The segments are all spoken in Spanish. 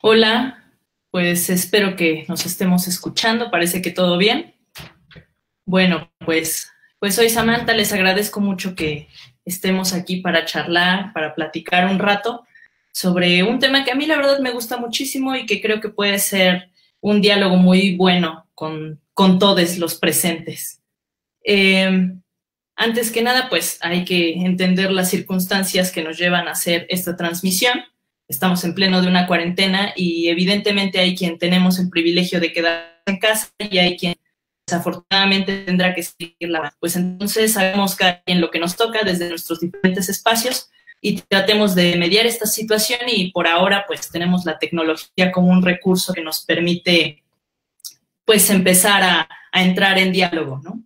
Hola, pues espero que nos estemos escuchando. Parece que todo bien. Bueno, pues soy Samantha. Les agradezco mucho que estemos aquí para charlar, para platicar un rato sobre un tema que a mí la verdad me gusta muchísimo y que creo que puede ser un diálogo muy bueno con todos los presentes. Eh, Antes que nada, pues hay que entender las circunstancias que nos llevan a hacer esta transmisión. Estamos en pleno de una cuarentena y evidentemente hay quien tenemos el privilegio de quedar en casa y hay quien desafortunadamente tendrá que seguirla. Pues entonces hagamos cada quien lo que nos toca desde nuestros diferentes espacios y tratemos de mediar esta situación, y por ahora pues tenemos la tecnología como un recurso que nos permite pues empezar a entrar en diálogo, ¿no?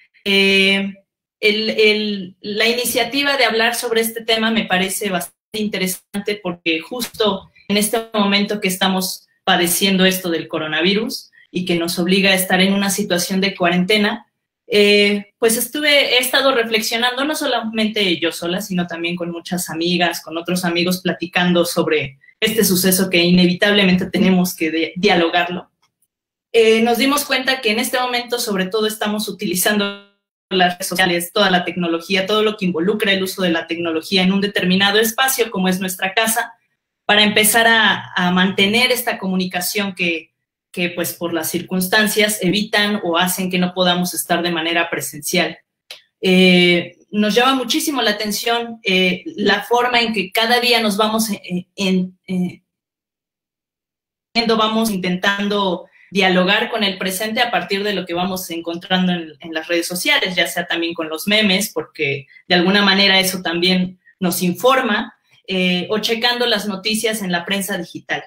La iniciativa de hablar sobre este tema me parece bastante interesante porque justo en este momento que estamos padeciendo esto del coronavirus y que nos obliga a estar en una situación de cuarentena, pues he estado reflexionando, no solamente yo sola, sino también con muchas amigas, con otros amigos, platicando sobre este suceso que inevitablemente tenemos que dialogarlo. Nos dimos cuenta que en este momento sobre todo estamos utilizando las redes sociales, toda la tecnología, todo lo que involucra el uso de la tecnología en un determinado espacio como es nuestra casa, para empezar a mantener esta comunicación que pues por las circunstancias evitan o hacen que no podamos estar de manera presencial. Nos llama muchísimo la atención la forma en que cada día nos vamos vamos intentando dialogar con el presente a partir de lo que vamos encontrando en las redes sociales, ya sea también con los memes, porque de alguna manera eso también nos informa, o checando las noticias en la prensa digital.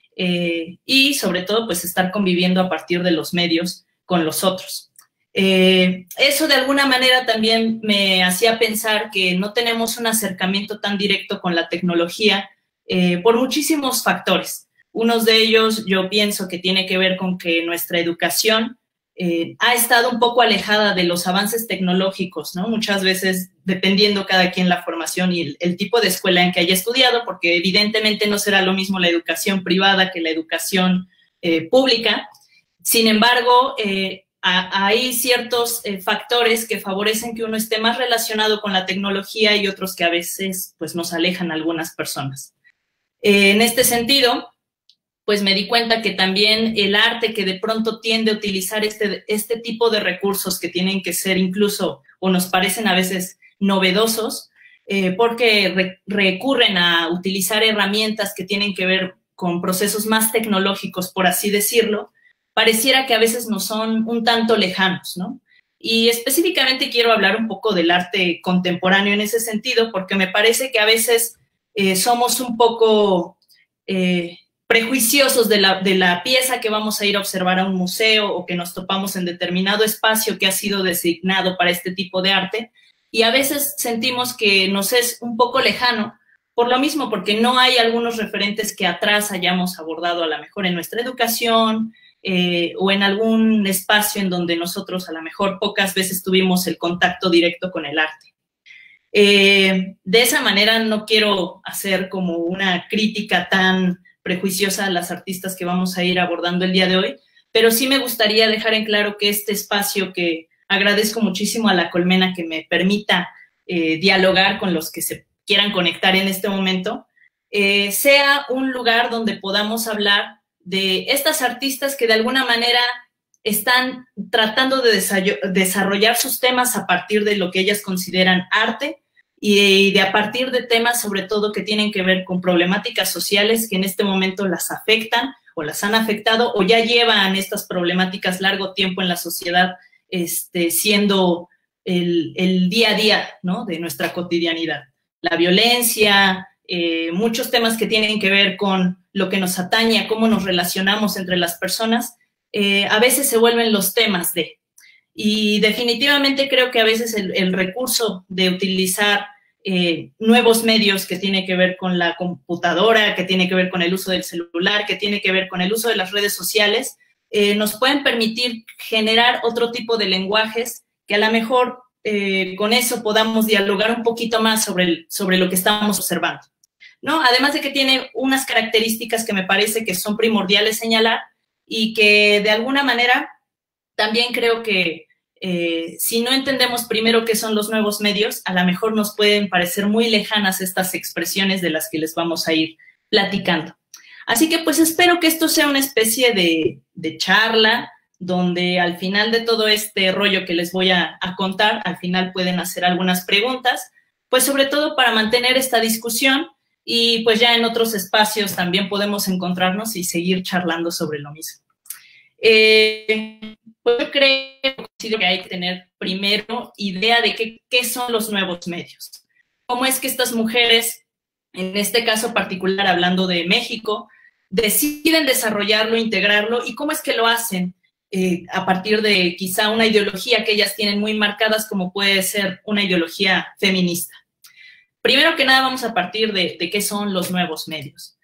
Y sobre todo, pues estar conviviendo a partir de los medios con los otros. Eso de alguna manera también me hacía pensar que no tenemos un acercamiento tan directo con la tecnología por muchísimos factores. Unos de ellos yo pienso que tiene que ver con que nuestra educación ha estado un poco alejada de los avances tecnológicos, ¿no? Muchas veces, dependiendo cada quien la formación y el tipo de escuela en que haya estudiado, porque evidentemente no será lo mismo la educación privada que la educación pública. Sin embargo, hay ciertos factores que favorecen que uno esté más relacionado con la tecnología y otros que a veces pues, nos alejan a algunas personas. En este sentido, pues me di cuenta que también el arte que de pronto tiende a utilizar este tipo de recursos que tienen que ser incluso, o nos parecen a veces novedosos, porque recurren a utilizar herramientas que tienen que ver con procesos más tecnológicos, por así decirlo, pareciera que a veces nos son un tanto lejanos, ¿no? Y específicamente quiero hablar un poco del arte contemporáneo en ese sentido, porque me parece que a veces somos un poco prejuiciosos de la pieza que vamos a ir a observar a un museo o que nos topamos en determinado espacio que ha sido designado para este tipo de arte, y a veces sentimos que nos es un poco lejano por lo mismo, porque no hay algunos referentes que atrás hayamos abordado a lo mejor en nuestra educación o en algún espacio en donde nosotros a lo mejor pocas veces tuvimos el contacto directo con el arte. De esa manera no quiero hacer como una crítica tan prejuiciosa a las artistas que vamos a ir abordando el día de hoy, pero sí me gustaría dejar en claro que este espacio, que agradezco muchísimo a La Colmena que me permita dialogar con los que se quieran conectar en este momento, sea un lugar donde podamos hablar de estas artistas que de alguna manera están tratando de desarrollar sus temas a partir de lo que ellas consideran arte, y de a partir de temas sobre todo que tienen que ver con problemáticas sociales que en este momento las afectan o las han afectado o ya llevan estas problemáticas largo tiempo en la sociedad, siendo el día a día, ¿no?, de nuestra cotidianidad. La violencia, muchos temas que tienen que ver con lo que nos atañe, a cómo nos relacionamos entre las personas, a veces se vuelven los temas de... Y definitivamente creo que a veces el recurso de utilizar nuevos medios que tiene que ver con la computadora, que tiene que ver con el uso del celular, que tiene que ver con el uso de las redes sociales, nos pueden permitir generar otro tipo de lenguajes que a lo mejor con eso podamos dialogar un poquito más sobre lo que estamos observando. ¿no? Además de que tiene unas características que me parece que son primordiales señalar y que de alguna manera también creo que si no entendemos primero qué son los nuevos medios, a lo mejor nos pueden parecer muy lejanas estas expresiones de las que les vamos a ir platicando. Así que pues espero que esto sea una especie de charla donde al final de todo este rollo que les voy a contar, al final pueden hacer algunas preguntas, pues sobre todo para mantener esta discusión y pues ya en otros espacios también podemos encontrarnos y seguir charlando sobre lo mismo. Pues yo creo que hay que tener primero idea de qué son los nuevos medios. Cómo es que estas mujeres, en este caso particular hablando de México, deciden desarrollarlo, integrarlo y cómo es que lo hacen a partir de quizá una ideología que ellas tienen muy marcadas como puede ser una ideología feminista. Primero que nada vamos a partir de qué son los nuevos medios.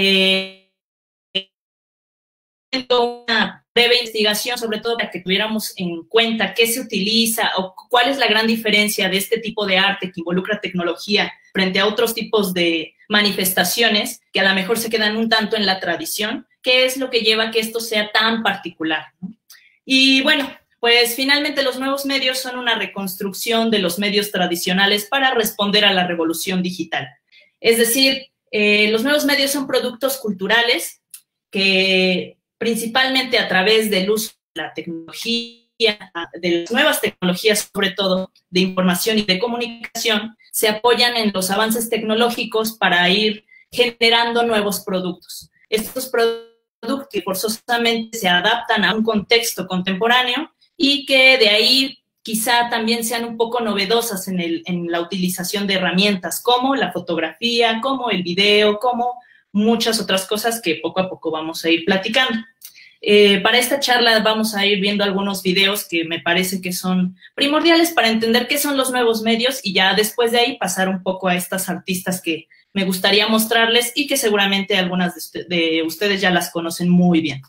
Una breve investigación, sobre todo para que tuviéramos en cuenta qué se utiliza o cuál es la gran diferencia de este tipo de arte que involucra tecnología frente a otros tipos de manifestaciones que a lo mejor se quedan un tanto en la tradición, qué es lo que lleva a que esto sea tan particular, ¿no? Y bueno, pues finalmente los nuevos medios son una reconstrucción de los medios tradicionales para responder a la revolución digital. Es decir, los nuevos medios son productos culturales que principalmente a través del uso de la tecnología, de las nuevas tecnologías, sobre todo de información y de comunicación, se apoyan en los avances tecnológicos para ir generando nuevos productos. Estos productos que forzosamente se adaptan a un contexto contemporáneo y que de ahí quizá también sean un poco novedosas en la utilización de herramientas como la fotografía, como el video, como muchas otras cosas que poco a poco vamos a ir platicando. Para esta charla vamos a ir viendo algunos videos que me parece que son primordiales para entender qué son los nuevos medios y ya después de ahí pasar un poco a estas artistas que me gustaría mostrarles y que seguramente algunas de ustedes ya las conocen muy bien.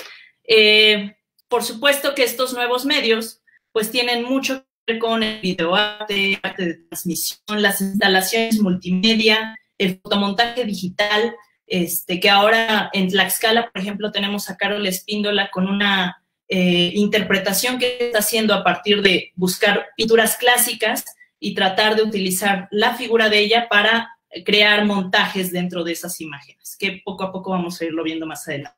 Por supuesto que estos nuevos medios pues tienen mucho que ver con el videoarte, arte de transmisión, las instalaciones multimedia, el fotomontaje digital, que ahora en Tlaxcala, por ejemplo, tenemos a Carol Espíndola con una interpretación que está haciendo a partir de buscar pinturas clásicas y tratar de utilizar la figura de ella para crear montajes dentro de esas imágenes, que poco a poco vamos a irlo viendo más adelante.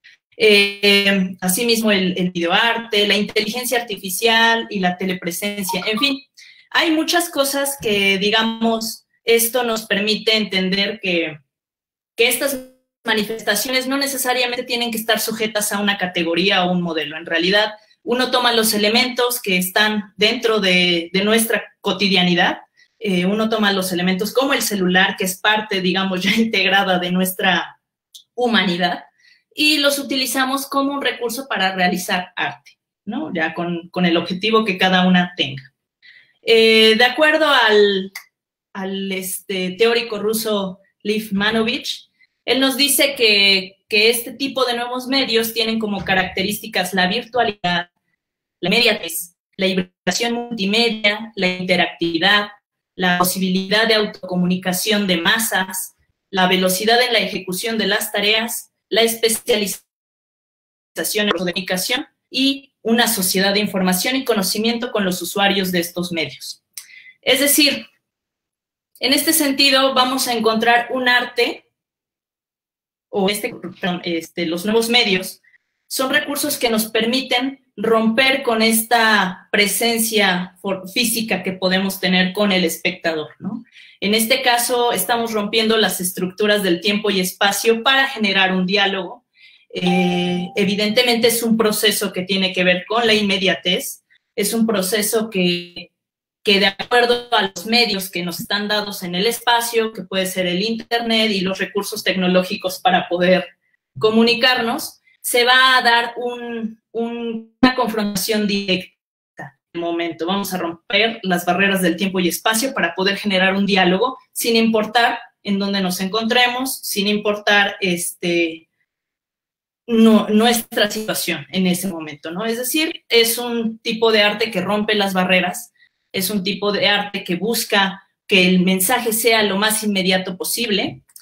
Asimismo, el videoarte, la inteligencia artificial y la telepresencia, en fin, hay muchas cosas que, digamos, esto nos permite entender que estas manifestaciones no necesariamente tienen que estar sujetas a una categoría o un modelo. En realidad, uno toma los elementos que están dentro de nuestra cotidianidad, uno toma los elementos como el celular, que es parte, digamos, ya integrada de nuestra humanidad, y los utilizamos como un recurso para realizar arte, ¿no? Ya con el objetivo que cada una tenga. De acuerdo al teórico ruso Lev Manovich, él nos dice que este tipo de nuevos medios tienen como características la virtualidad, la inmediatez, la hibridación multimedia, la interactividad, la posibilidad de autocomunicación de masas, la velocidad en la ejecución de las tareas, la especialización en la comunicación y una sociedad de información y conocimiento con los usuarios de estos medios. Es decir, en este sentido vamos a encontrar un arte o los nuevos medios son recursos que nos permiten romper con esta presencia física que podemos tener con el espectador, ¿no? En este caso, estamos rompiendo las estructuras del tiempo y espacio para generar un diálogo. Evidentemente es un proceso que tiene que ver con la inmediatez, es un proceso que de acuerdo a los medios que nos están dados en el espacio, que puede ser el Internet y los recursos tecnológicos para poder comunicarnos, se va a dar una confrontación directa en el momento. Vamos a romper las barreras del tiempo y espacio para poder generar un diálogo sin importar en dónde nos encontremos, sin importar nuestra situación en ese momento, ¿no? Es decir, es un tipo de arte que rompe las barreras, es un tipo de arte que busca que el mensaje sea lo más inmediato posible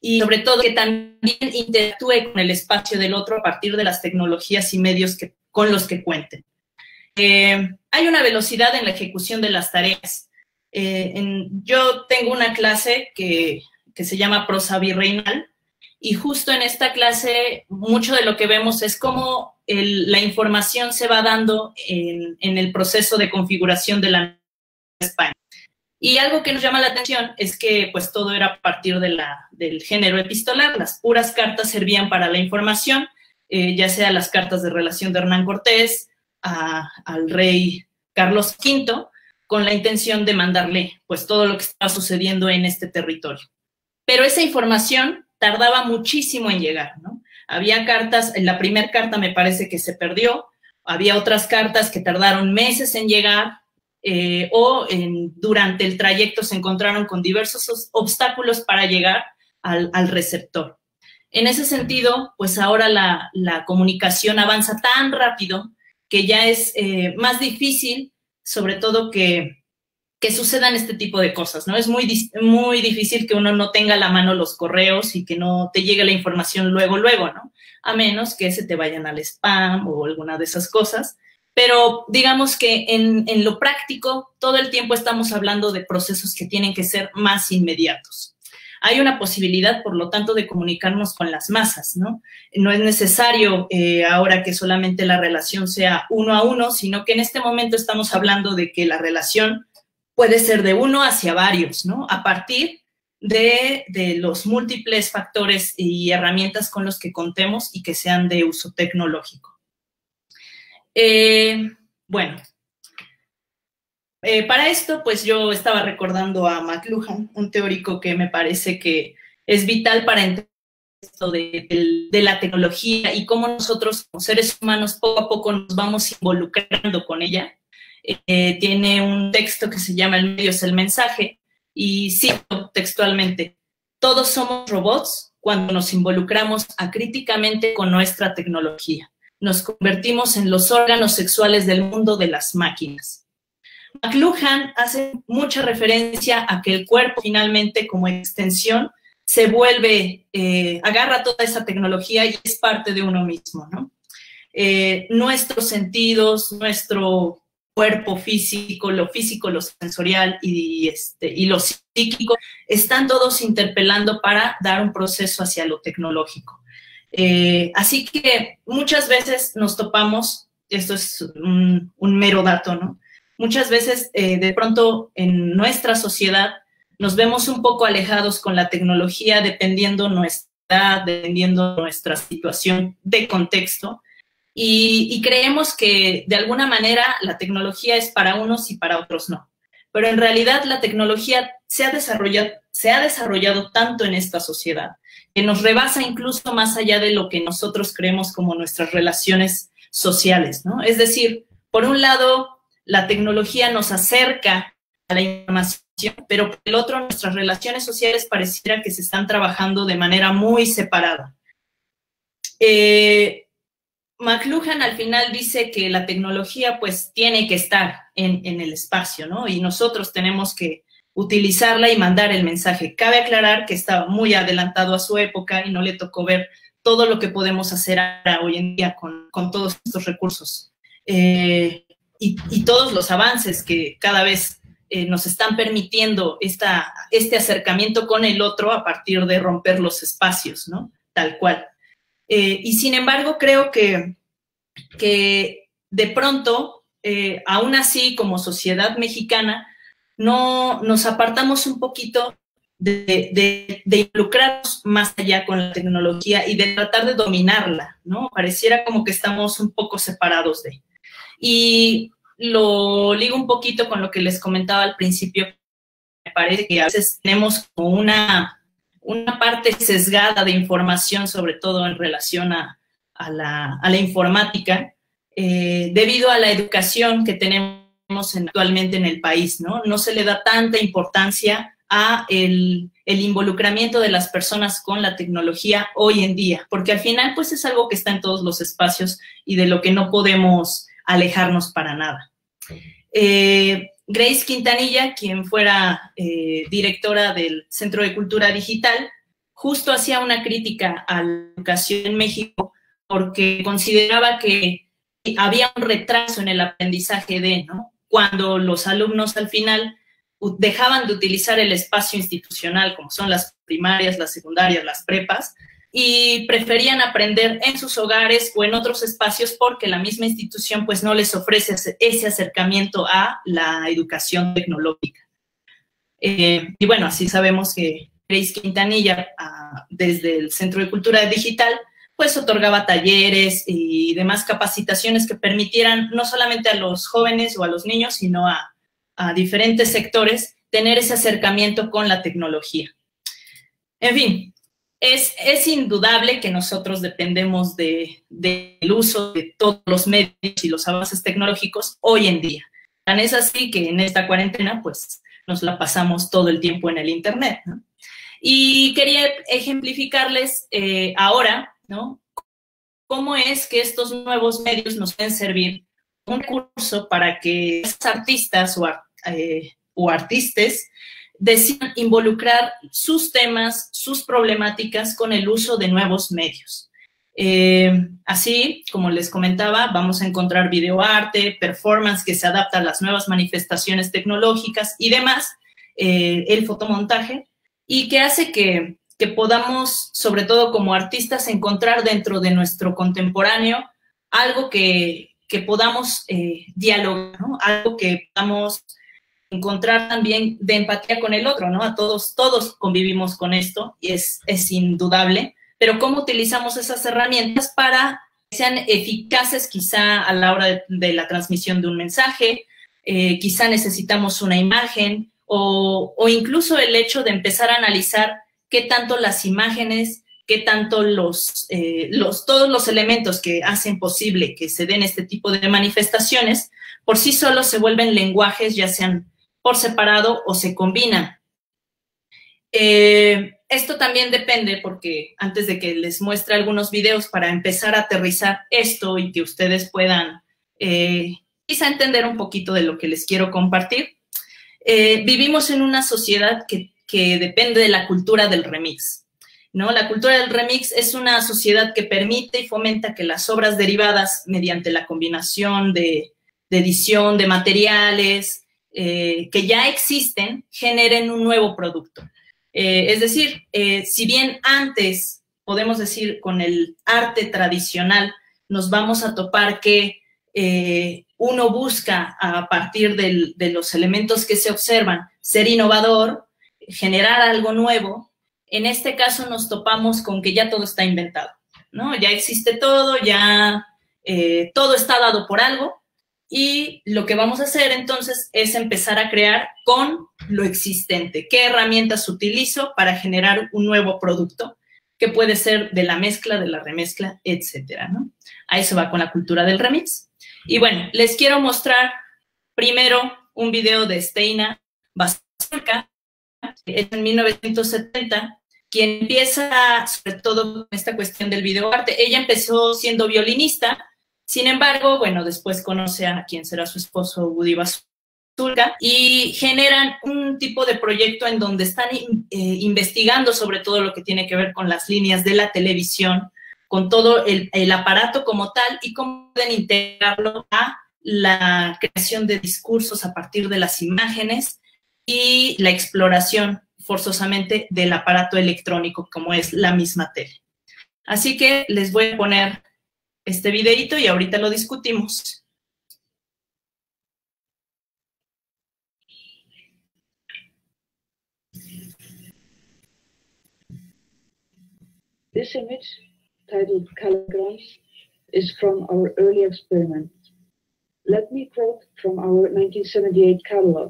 y sobre todo que también interactúe con el espacio del otro a partir de las tecnologías y medios con los que cuenten. Hay una velocidad en la ejecución de las tareas. Yo tengo una clase que se llama prosa virreinal, y justo en esta clase mucho de lo que vemos es cómo la información se va dando en el proceso de configuración de la España. Y algo que nos llama la atención es que pues todo era a partir del género epistolar. Las puras cartas servían para la información, ya sea las cartas de relación de Hernán Cortés al rey Carlos V, con la intención de mandarle pues todo lo que estaba sucediendo en este territorio. Pero esa información tardaba muchísimo en llegar, ¿no? Había cartas, la primera carta me parece que se perdió, había otras cartas que tardaron meses en llegar, durante el trayecto se encontraron con diversos obstáculos para llegar al receptor. En ese sentido, pues ahora la comunicación avanza tan rápido que ya es más difícil, sobre todo que sucedan este tipo de cosas, ¿no? Es muy difícil que uno no tenga a la mano los correos y que no te llegue la información luego, ¿no? A menos que se te vayan al spam o alguna de esas cosas. Pero digamos que en lo práctico, todo el tiempo estamos hablando de procesos que tienen que ser más inmediatos. Hay una posibilidad, por lo tanto, de comunicarnos con las masas, ¿no? No es necesario ahora que solamente la relación sea uno a uno, sino que en este momento estamos hablando de que la relación puede ser de uno hacia varios, ¿no? A partir de los múltiples factores y herramientas con los que contemos y que sean de uso tecnológico. Bueno, para esto, pues yo estaba recordando a McLuhan, un teórico que me parece que es vital para entender esto de la tecnología y cómo nosotros, como seres humanos, poco a poco nos vamos involucrando con ella. Tiene un texto que se llama El medio es el mensaje, y cito textualmente: todos somos robots cuando nos involucramos acríticamente con nuestra tecnología. Nos convertimos en los órganos sexuales del mundo de las máquinas. McLuhan hace mucha referencia a que el cuerpo finalmente, como extensión, se vuelve, agarra toda esa tecnología y es parte de uno mismo, ¿no? Nuestros sentidos, nuestro cuerpo físico, lo sensorial y lo psíquico, están todos interpelando para dar un proceso hacia lo tecnológico. Así que muchas veces nos topamos, esto es un mero dato, ¿no? Muchas veces de pronto en nuestra sociedad nos vemos un poco alejados con la tecnología dependiendo nuestra edad, dependiendo nuestra situación de contexto, y creemos que de alguna manera la tecnología es para unos y para otros no. Pero en realidad la tecnología se ha desarrollado tanto en esta sociedad que nos rebasa incluso más allá de lo que nosotros creemos como nuestras relaciones sociales, ¿no? Es decir, por un lado, la tecnología nos acerca a la información, pero por el otro, nuestras relaciones sociales pareciera que se están trabajando de manera muy separada. McLuhan al final dice que la tecnología pues tiene que estar en el espacio, ¿no? Y nosotros tenemos que utilizarla y mandar el mensaje. Cabe aclarar que estaba muy adelantado a su época y no le tocó ver todo lo que podemos hacer ahora, hoy en día con todos estos recursos. Y todos los avances que cada vez nos están permitiendo este acercamiento con el otro a partir de romper los espacios, ¿no? Tal cual. Y sin embargo, creo que de pronto, aún así, como sociedad mexicana, no nos apartamos un poquito de involucrarnos más allá con la tecnología y de tratar de dominarla, ¿no? Pareciera como que estamos un poco separados de. Y lo ligo un poquito con lo que les comentaba al principio. Me parece que a veces tenemos como una parte sesgada de información, sobre todo en relación a la informática, debido a la educación que tenemos actualmente en el país, ¿no? No se le da tanta importancia a el involucramiento de las personas con la tecnología hoy en día, porque al final pues es algo que está en todos los espacios y de lo que no podemos alejarnos para nada. Grace Quintanilla, quien fuera directora del Centro de Cultura Digital, justo hacía una crítica a la educación en México porque consideraba que había un retraso en el aprendizaje ¿no? Cuando los alumnos al final dejaban de utilizar el espacio institucional, como son las primarias, las secundarias, las prepas, y preferían aprender en sus hogares o en otros espacios porque la misma institución pues no les ofrece ese acercamiento a la educación tecnológica. Y bueno, así sabemos que Grace Quintanilla, desde el Centro de Cultura Digital, pues otorgaba talleres y demás capacitaciones que permitieran no solamente a los jóvenes o a los niños, sino a diferentes sectores tener ese acercamiento con la tecnología. En fin, es indudable que nosotros dependemos del uso de todos los medios y los avances tecnológicos hoy en día. Tan es así que en esta cuarentena, pues, nos la pasamos todo el tiempo en el Internet, ¿no? Y quería ejemplificarles ahora, ¿no? Cómo es que estos nuevos medios nos pueden servir un recurso para que los artistas o artistas decidan involucrar sus temas, sus problemáticas con el uso de nuevos medios. Así, como les comentaba, vamos a encontrar videoarte, performance que se adapta a las nuevas manifestaciones tecnológicas y demás, el fotomontaje, y que hace que podamos, sobre todo como artistas, encontrar dentro de nuestro contemporáneo algo que podamos dialogar, ¿no? Algo que podamos encontrar también de empatía con el otro, ¿no? A todos convivimos con esto y es indudable, pero cómo utilizamos esas herramientas para que sean eficaces quizá a la hora de la transmisión de un mensaje, quizá necesitamos una imagen o incluso el hecho de empezar a analizar qué tanto las imágenes, qué tanto todos los elementos que hacen posible que se den este tipo de manifestaciones por sí solos se vuelven lenguajes, ya sean por separado o se combinan. Esto también depende porque antes de que les muestre algunos videos para empezar a aterrizar esto y que ustedes puedan quizá entender un poquito de lo que les quiero compartir, vivimos en una sociedad que depende de la cultura del remix, ¿no? La cultura del remix es una sociedad que permite y fomenta que las obras derivadas mediante la combinación de edición, de materiales que ya existen, generen un nuevo producto. Es decir, si bien antes, podemos decir, con el arte tradicional, nos vamos a topar que uno busca, a partir de los elementos que se observan, ser innovador, generar algo nuevo. En este caso nos topamos con que ya todo está inventado, ¿no? Ya existe todo, ya todo está dado por algo, y lo que vamos a hacer entonces es empezar a crear con lo existente. ¿Qué herramientas utilizo para generar un nuevo producto? Que puede ser de la mezcla, de la remezcla, etcétera, ¿no? A eso va con la cultura del remix. Y bueno, les quiero mostrar primero un video de Steina Basurka, que es en 1970, quien empieza sobre todo con esta cuestión del videoarte. Ella empezó siendo violinista, sin embargo, bueno, después conoce a quien será su esposo, Woody Basurka, y generan un tipo de proyecto en donde están investigando sobre todo lo que tiene que ver con las líneas de la televisión, con todo el aparato como tal y cómo pueden integrarlo a la creación de discursos a partir de las imágenes y la exploración forzosamente del aparato electrónico como es la misma tele. Así que les voy a poner este videito y ahorita lo discutimos. This image, titled Calligrams, is from our early experiment. Let me quote from our 1978 catalog.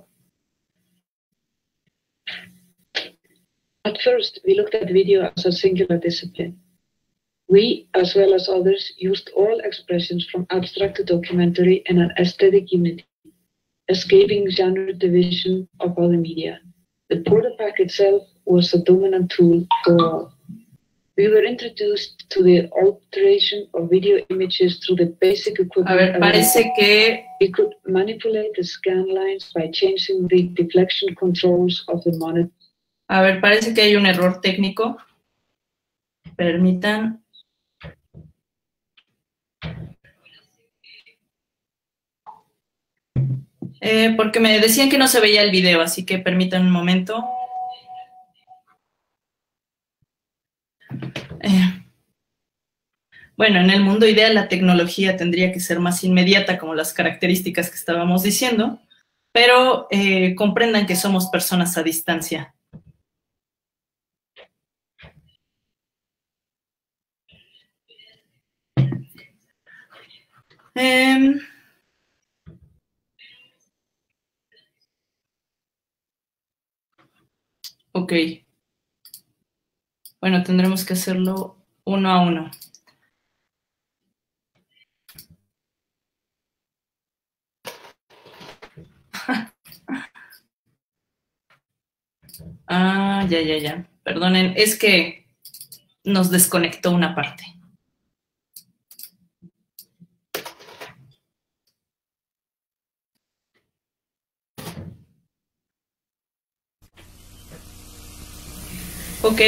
At first, we looked at video as a singular discipline. We, as well as others, used all expressions from abstract to documentary in an aesthetic unity, escaping genre division of other media. The Porta Pack itself was the dominant tool for all. We were introduced to the alteration of video images through the basic equipment. A ver, parece que we could manipulate the scan lines by changing the deflection controls of the monitor. A ver, parece que hay un error técnico. Permitan. Porque me decían que no se veía el video, así que permitan un momento. Bueno, en el mundo ideal la tecnología tendría que ser más inmediata, como las características que estábamos diciendo, pero comprendan que somos personas a distancia. Ok. Bueno, tendremos que hacerlo uno a uno. Ya. Perdonen, es que nos desconectó una parte. Ok.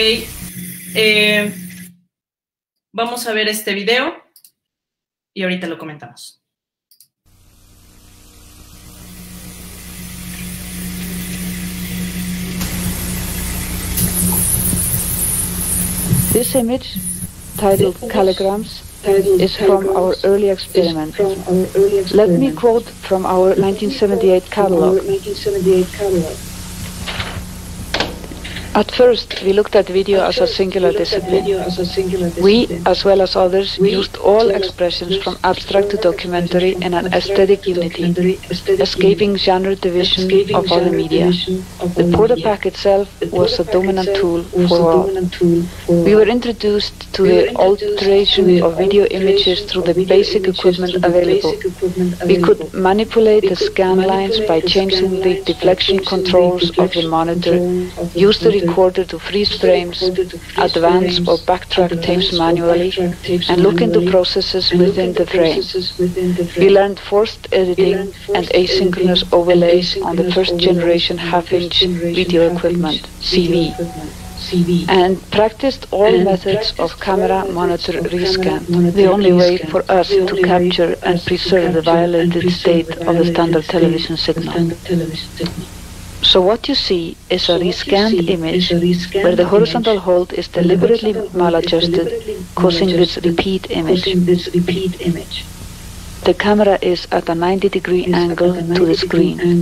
Vamos a ver este video y ahorita lo comentamos. This image, titled Calligrams, is from our early experiment. Let me quote from our 1978 catalog. At first, we looked at video as a singular discipline. We, as well as others, used all expressions from abstract to documentary in an aesthetic unity, escaping genre division of other media. The Porta Pack itself was a dominant tool for all. We were introduced to the alteration of video images through the basic equipment available. We could manipulate the scan lines by changing the deflection controls of the monitor, use the recorder to freeze frames, advance or backtrack tapes manually, and look into processes within the frame. We learned forced editing and asynchronous overlays on the first generation half-inch video equipment, CV, and practiced all methods of camera monitor rescan, the only way for us to capture and preserve the violated state of the standard television signal. So what you see is a rescanned image where the horizontal hold is deliberately maladjusted, causing this repeat image. The camera is at a 90-degree angle to the screen.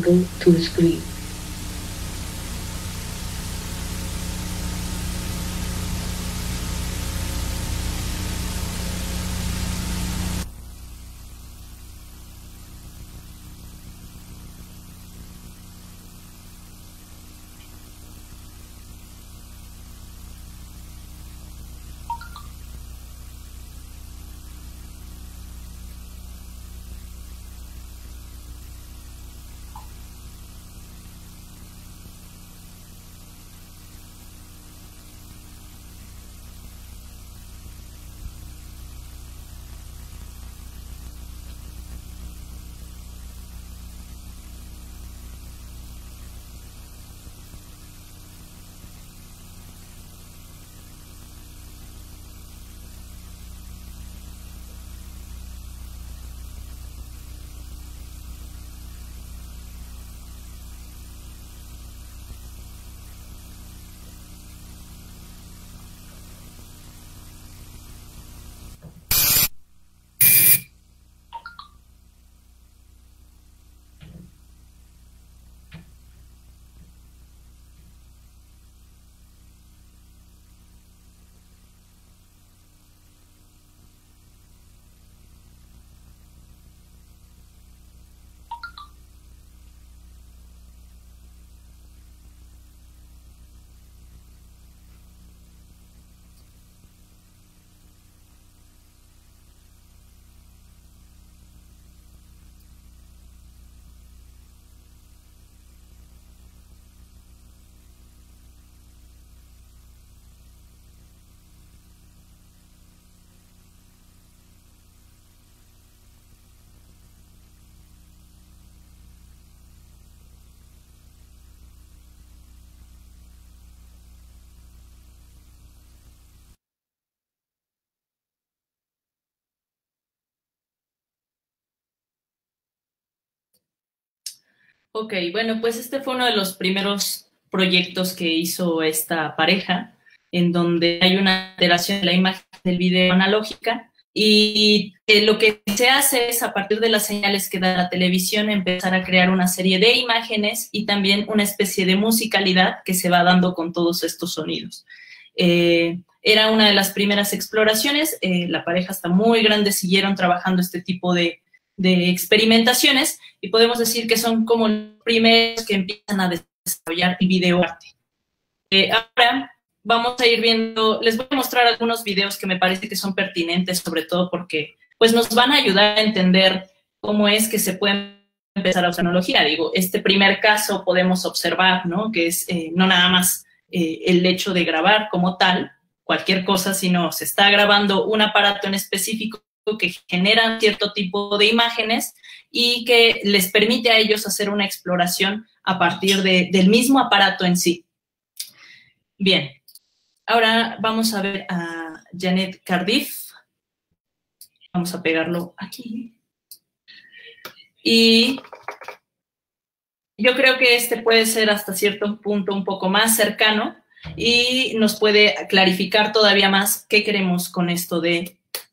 Ok, bueno, pues este fue uno de los primeros proyectos que hizo esta pareja, en donde hay una alteración de la imagen del video analógica y lo que se hace es, a partir de las señales que da la televisión, empezar a crear una serie de imágenes y también una especie de musicalidad que se va dando con todos estos sonidos. Era una de las primeras exploraciones, la pareja hasta muy grande siguieron trabajando este tipo de experimentaciones y podemos decir que son como los primeros que empiezan a desarrollar el videoarte. Ahora vamos a ir viendo, les voy a mostrar algunos videos que me parece que son pertinentes, sobre todo porque pues, nos van a ayudar a entender cómo es que se puede empezar a usar tecnología. Digo, este primer caso podemos observar, ¿no? Que es no nada más el hecho de grabar como tal, cualquier cosa, sino se está grabando un aparato en específico que generan cierto tipo de imágenes y que les permite a ellos hacer una exploración a partir del mismo aparato en sí. Bien, ahora vamos a ver a Janet Cardiff. Vamos a pegarlo aquí. Y yo creo que este puede ser hasta cierto punto un poco más cercano y nos puede clarificar todavía más qué queremos con esto de...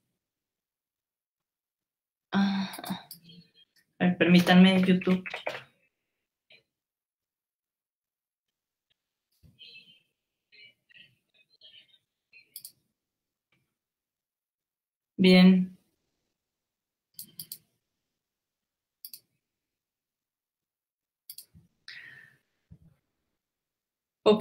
A ver, permítanme, YouTube. Bien. Ok.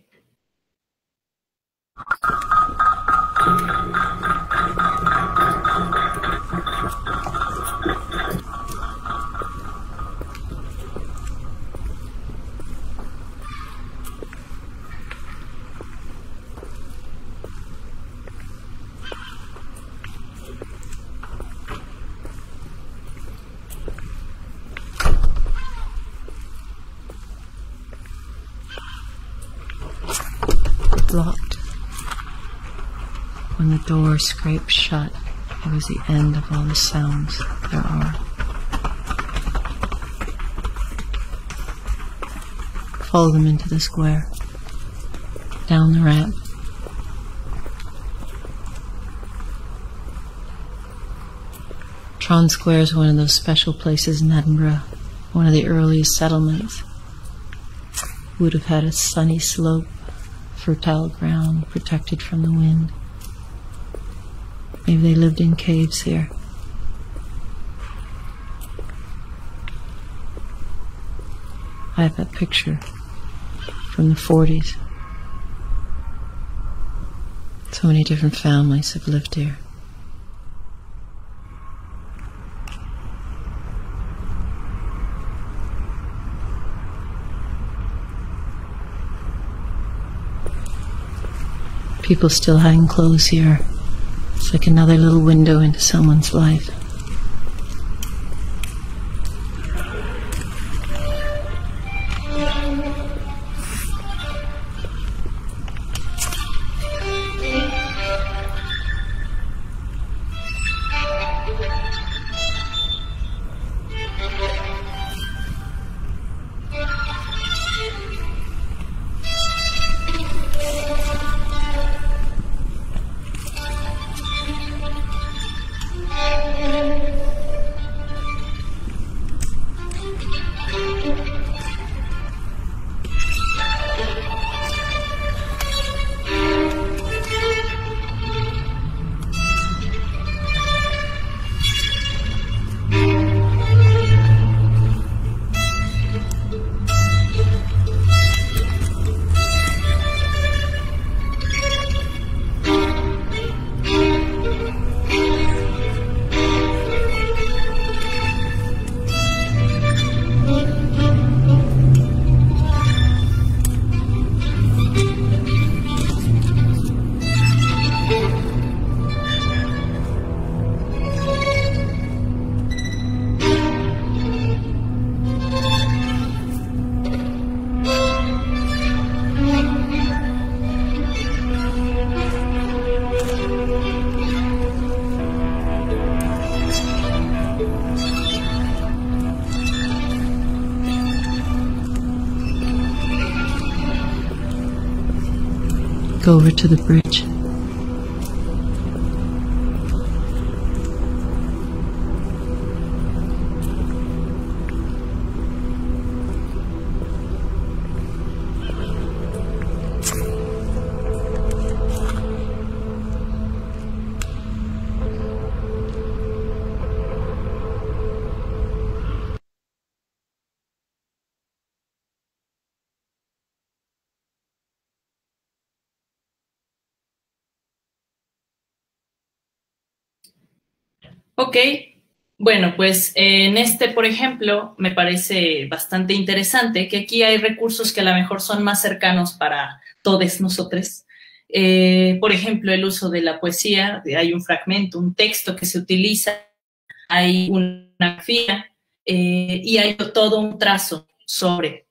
Locked. When the door scraped shut, it was the end of all the sounds there are. Follow them into the square, down the ramp. Tron Square is one of those special places in Edinburgh, one of the earliest settlements. Would have had a sunny slope, fertile ground protected from the wind. Maybe they lived in caves here. I have that picture from the 40s. So many different families have lived here. People still hang clothes here. It's like another little window into someone's life. hike over to the bridge. Ok, bueno, pues en este, por ejemplo, me parece bastante interesante que aquí hay recursos que a lo mejor son más cercanos para todos nosotros. Por ejemplo, el uso de la poesía, hay un fragmento, un texto que se utiliza, hay una grafía y hay todo un trazo sobre.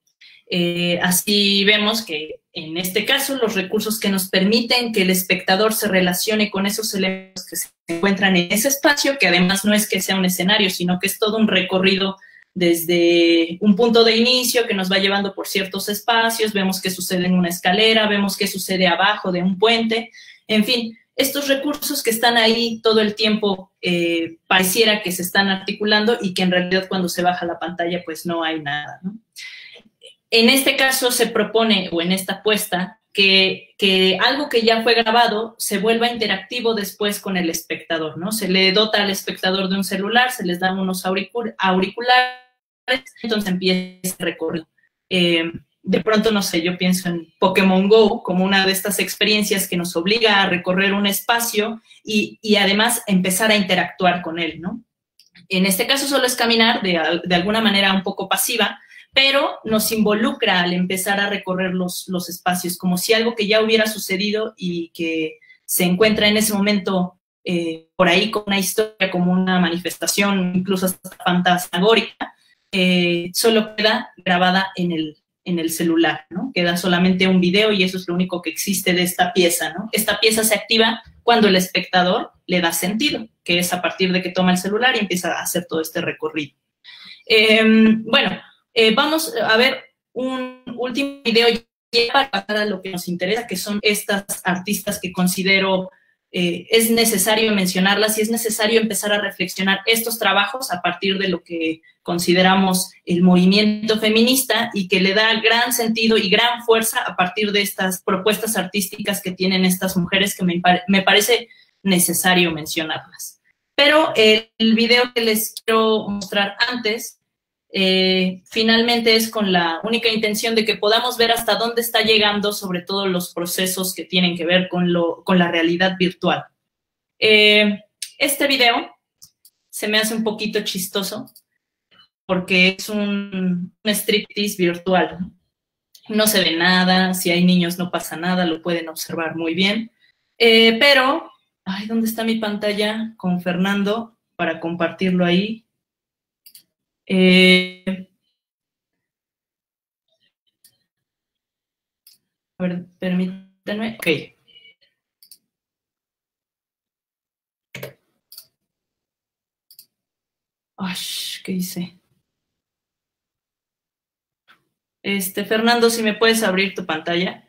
Así vemos que en este caso los recursos que nos permiten que el espectador se relacione con esos elementos que se encuentran en ese espacio, que además no es que sea un escenario, sino que es todo un recorrido desde un punto de inicio que nos va llevando por ciertos espacios, vemos qué sucede en una escalera, vemos qué sucede abajo de un puente, en fin, estos recursos que están ahí todo el tiempo pareciera que se están articulando y que en realidad cuando se baja la pantalla pues no hay nada, ¿no? En este caso se propone, o en esta apuesta, que algo que ya fue grabado se vuelva interactivo después con el espectador, ¿no? Se le dota al espectador de un celular, se les dan unos auriculares, entonces empieza el recorrido. De pronto, no sé, yo pienso en Pokémon Go como una de estas experiencias que nos obliga a recorrer un espacio y además empezar a interactuar con él, ¿no? En este caso solo es caminar de alguna manera un poco pasiva, pero nos involucra al empezar a recorrer los espacios, como si algo que ya hubiera sucedido y que se encuentra en ese momento por ahí con una historia, como una manifestación, incluso hasta fantasmagórica, solo queda grabada en el celular, ¿no? Queda solamente un video y eso es lo único que existe de esta pieza, ¿no? Esta pieza se activa cuando el espectador le da sentido, que es a partir de que toma el celular y empieza a hacer todo este recorrido. Bueno, vamos a ver un último video ya para pasar a lo que nos interesa, que son estas artistas que considero es necesario mencionarlas y es necesario empezar a reflexionar estos trabajos a partir de lo que consideramos el movimiento feminista y que le da gran sentido y gran fuerza a partir de estas propuestas artísticas que tienen estas mujeres que me parece necesario mencionarlas. Pero el video que les quiero mostrar antes finalmente es con la única intención de que podamos ver hasta dónde está llegando sobre todo los procesos que tienen que ver con la realidad virtual. Este video se me hace un poquito chistoso porque es un striptease virtual. No se ve nada, si hay niños no pasa nada, lo pueden observar muy bien. Pero, ay, ¿dónde está mi pantalla con Fernando para compartirlo ahí? A ver, permítanme. Ok. Ay, ¿qué hice? Fernando, si me puedes abrir tu pantalla.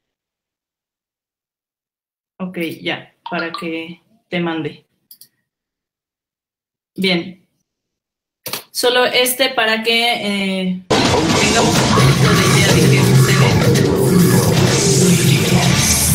Ok, ya, para que te mande. Bien. Solo para que tengamos un poquito de idea de qué sucede.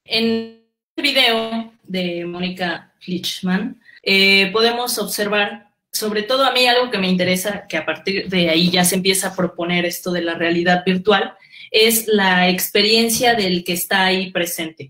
En el video de Mónica Fleischmann podemos observar, sobre todo a mí algo que me interesa, que a partir de ahí ya se empieza a proponer esto de la realidad virtual, es la experiencia del que está ahí presente.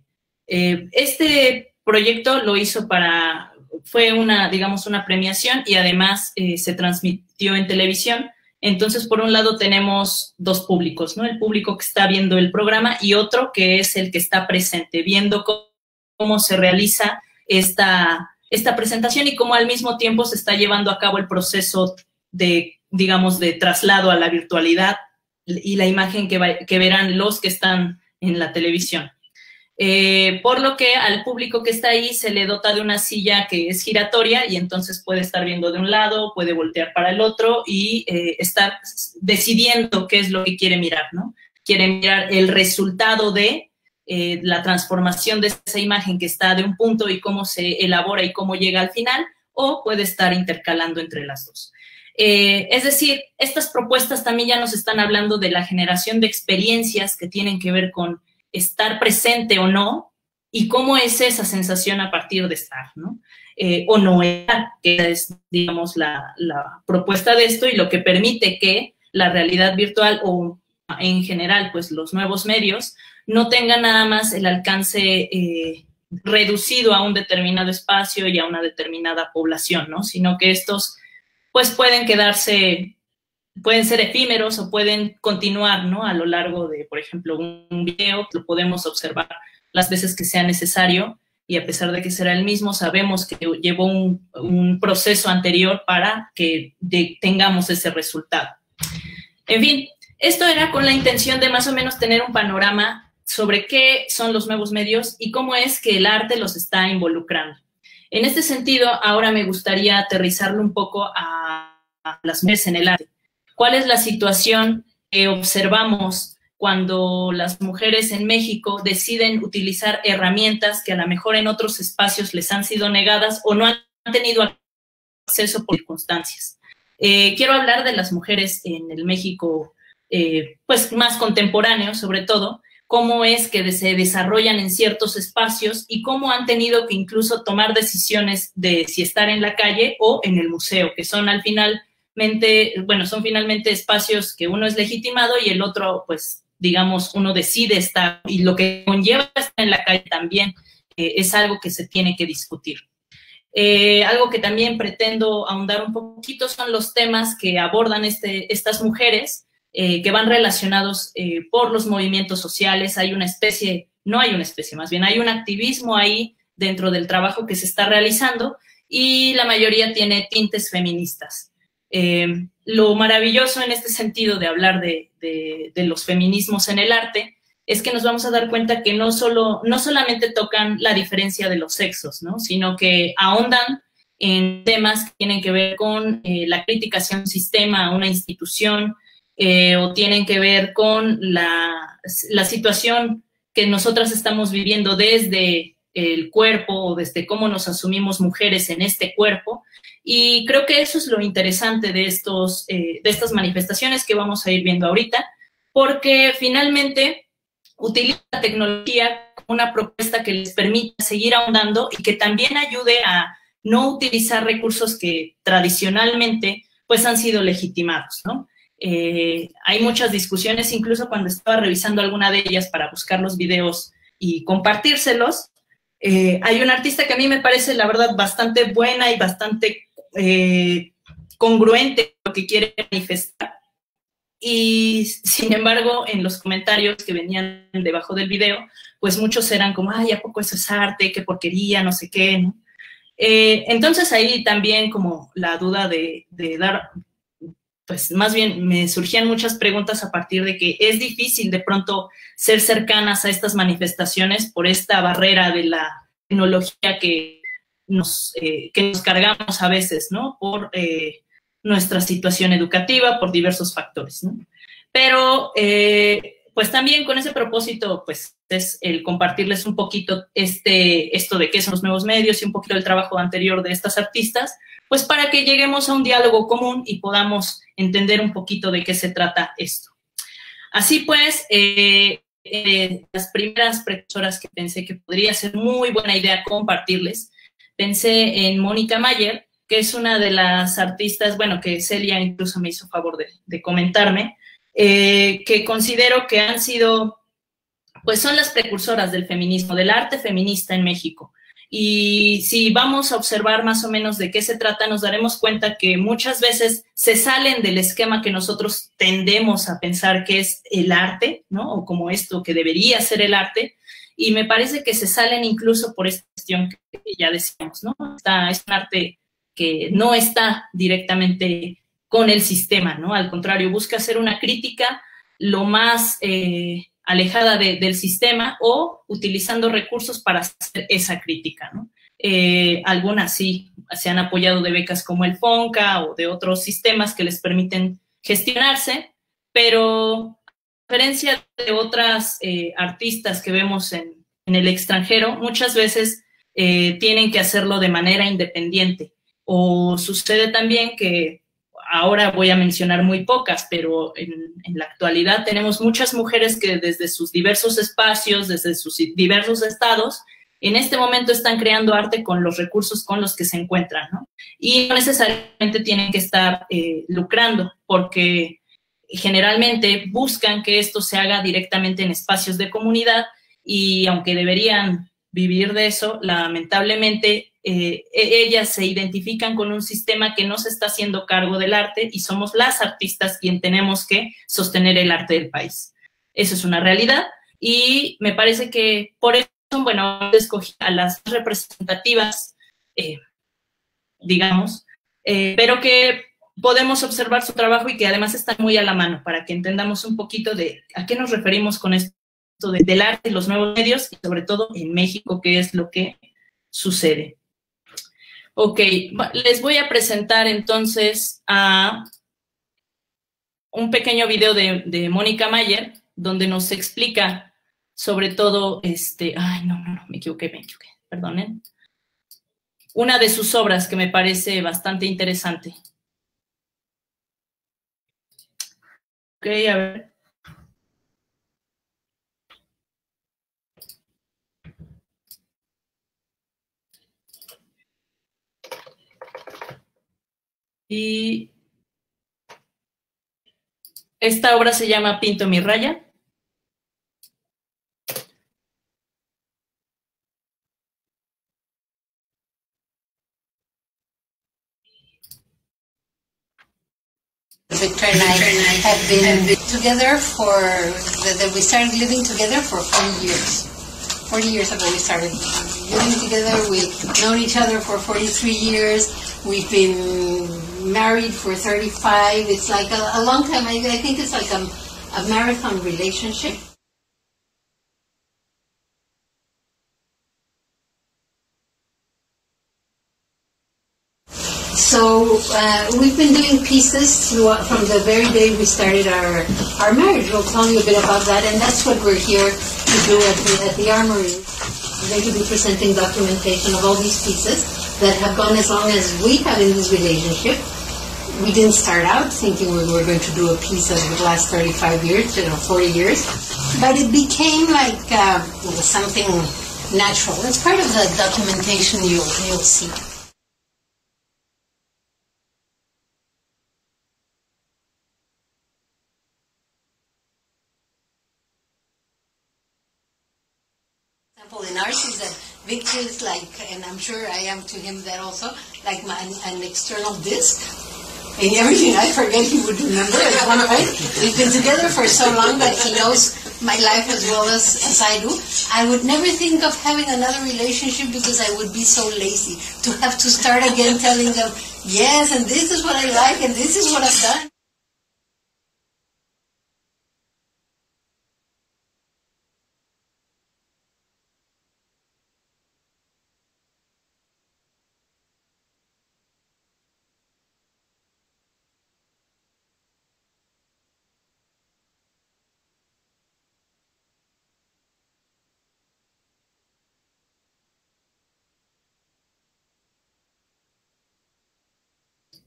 Este proyecto lo hizo fue digamos, una premiación y además se transmitió en televisión. Entonces, por un lado tenemos dos públicos, ¿no? El público que está viendo el programa y otro que es el que está presente, viendo cómo se realiza esta presentación y cómo al mismo tiempo se está llevando a cabo el proceso de, digamos, de traslado a la virtualidad y la imagen que verán los que están en la televisión. Por lo que al público que está ahí se le dota de una silla que es giratoria y entonces puede estar viendo de un lado, puede voltear para el otro y estar decidiendo qué es lo que quiere mirar, ¿no? Quiere mirar el resultado de la transformación de esa imagen que está de un punto y cómo se elabora y cómo llega al final, o puede estar intercalando entre las dos. Es decir, estas propuestas también ya nos están hablando de la generación de experiencias que tienen que ver con estar presente o no, y cómo es esa sensación a partir de estar, ¿no? O no estar, que es, digamos, la propuesta de esto y lo que permite que la realidad virtual o en general, pues los nuevos medios no tengan nada más el alcance reducido a un determinado espacio y a una determinada población, ¿no? Sino que estos, pues, pueden ser efímeros o pueden continuar, ¿no? A lo largo de, por ejemplo, un video, lo podemos observar las veces que sea necesario y a pesar de que será el mismo, sabemos que llevó un proceso anterior para que tengamos ese resultado. En fin, esto era con la intención de más o menos tener un panorama sobre qué son los nuevos medios y cómo es que el arte los está involucrando. En este sentido, ahora me gustaría aterrizarlo un poco a las mujeres en el arte. ¿Cuál es la situación que observamos cuando las mujeres en México deciden utilizar herramientas que a lo mejor en otros espacios les han sido negadas o no han tenido acceso por circunstancias? Quiero hablar de las mujeres en el México pues más contemporáneo, sobre todo, cómo es que se desarrollan en ciertos espacios y cómo han tenido que incluso tomar decisiones de si estar en la calle o en el museo, que son al final son finalmente espacios que uno es legitimado y el otro, pues, digamos, uno decide estar, y lo que conlleva estar en la calle también es algo que se tiene que discutir. Algo que también pretendo ahondar un poquito son los temas que abordan estas mujeres, que van relacionados por los movimientos sociales. Hay un activismo ahí dentro del trabajo que se está realizando y la mayoría tiene tintes feministas. Lo maravilloso en este sentido de hablar de los feminismos en el arte es que nos vamos a dar cuenta que no solamente tocan la diferencia de los sexos, ¿no? Sino que ahondan en temas que tienen que ver con la crítica hacia un sistema, a una institución, o tienen que ver con la situación que nosotras estamos viviendo desde el cuerpo o desde cómo nos asumimos mujeres en este cuerpo. Y creo que eso es lo interesante de estas manifestaciones que vamos a ir viendo ahorita, porque finalmente utiliza la tecnología como una propuesta que les permita seguir ahondando y que también ayude a no utilizar recursos que tradicionalmente pues han sido legitimados, ¿no? Hay muchas discusiones, incluso cuando estaba revisando alguna de ellas para buscar los videos y compartírselos, hay una artista que a mí me parece, la verdad, bastante buena y bastante congruente con lo que quiere manifestar. Y, sin embargo, en los comentarios que venían debajo del video, pues muchos eran como, ay, ¿a poco eso es arte? ¡Qué porquería! No sé qué, ¿no? Entonces, ahí también como la duda de dar, pues más bien me surgían muchas preguntas a partir de que es difícil de pronto ser cercanas a estas manifestaciones por esta barrera de la tecnología que nos cargamos a veces, ¿no? Por nuestra situación educativa, por diversos factores, ¿no? Pero, pues también con ese propósito, pues es el compartirles un poquito esto de qué son los nuevos medios y un poquito del trabajo anterior de estas artistas, pues para que lleguemos a un diálogo común y podamos entender un poquito de qué se trata esto. Así pues, las primeras precursoras que pensé que podría ser muy buena idea compartirles, pensé en Mónica Mayer, que es una de las artistas, bueno, que Celia incluso me hizo favor de comentarme, que considero que han sido, pues son las precursoras del feminismo, del arte feminista en México. Y si vamos a observar más o menos de qué se trata, nos daremos cuenta que muchas veces se salen del esquema que nosotros tendemos a pensar que es el arte, ¿no? O como esto que debería ser el arte, y me parece que se salen incluso por esta cuestión que ya decíamos, ¿no? Es un arte que no está directamente con el sistema, ¿no? Al contrario, busca hacer una crítica lo más alejada del sistema o utilizando recursos para hacer esa crítica, ¿no? Algunas sí se han apoyado de becas como el FONCA o de otros sistemas que les permiten gestionarse, pero a diferencia de otras artistas que vemos en el extranjero, muchas veces tienen que hacerlo de manera independiente. O sucede también que ahora voy a mencionar muy pocas, pero en la actualidad tenemos muchas mujeres que desde sus diversos espacios, desde sus diversos estados, en este momento están creando arte con los recursos con los que se encuentran, ¿no? Y no necesariamente tienen que estar lucrando, porque generalmente buscan que esto se haga directamente en espacios de comunidad y aunque deberían vivir de eso, lamentablemente ellas se identifican con un sistema que no se está haciendo cargo del arte y somos las artistas quien tenemos que sostener el arte del país. Eso es una realidad y me parece que por eso, bueno, escogí a las representativas, digamos, pero que podemos observar su trabajo y que además están muy a la mano para que entendamos un poquito de a qué nos referimos con esto del arte y los nuevos medios y sobre todo en México, qué es lo que sucede. Ok, les voy a presentar entonces a un pequeño video de Mónica Mayer, donde nos explica sobre todo, me equivoqué, perdonen, una de sus obras que me parece bastante interesante. Ok, a ver. Y esta obra se llama Pinto mi raya. Victor and I have been together we started living together for 40 years. 40 years ago we started living together. We've known each other for 43 years. We've been married for 35. It's like a long time. I think it's like a marathon relationship. So we've been doing pieces from the very day we started our marriage. We'll tell you a bit about that, and that's what we're here to do at the Armory. We're going to be presenting documentation of all these pieces that have gone as long as we have in this relationship. We didn't start out thinking we were going to do a piece that would last 35 years, 40 years, but it became like something natural. It's part of the documentation you'll see. In ours is that Victor is like, and I'm sure I am to him that also, like an external disc. And everything I forget he would remember at one point. We've been together for so long that he knows my life as well as I do. I would never think of having another relationship because I would be so lazy to have to start again telling them, yes, and this is what I like, and this is what I've done.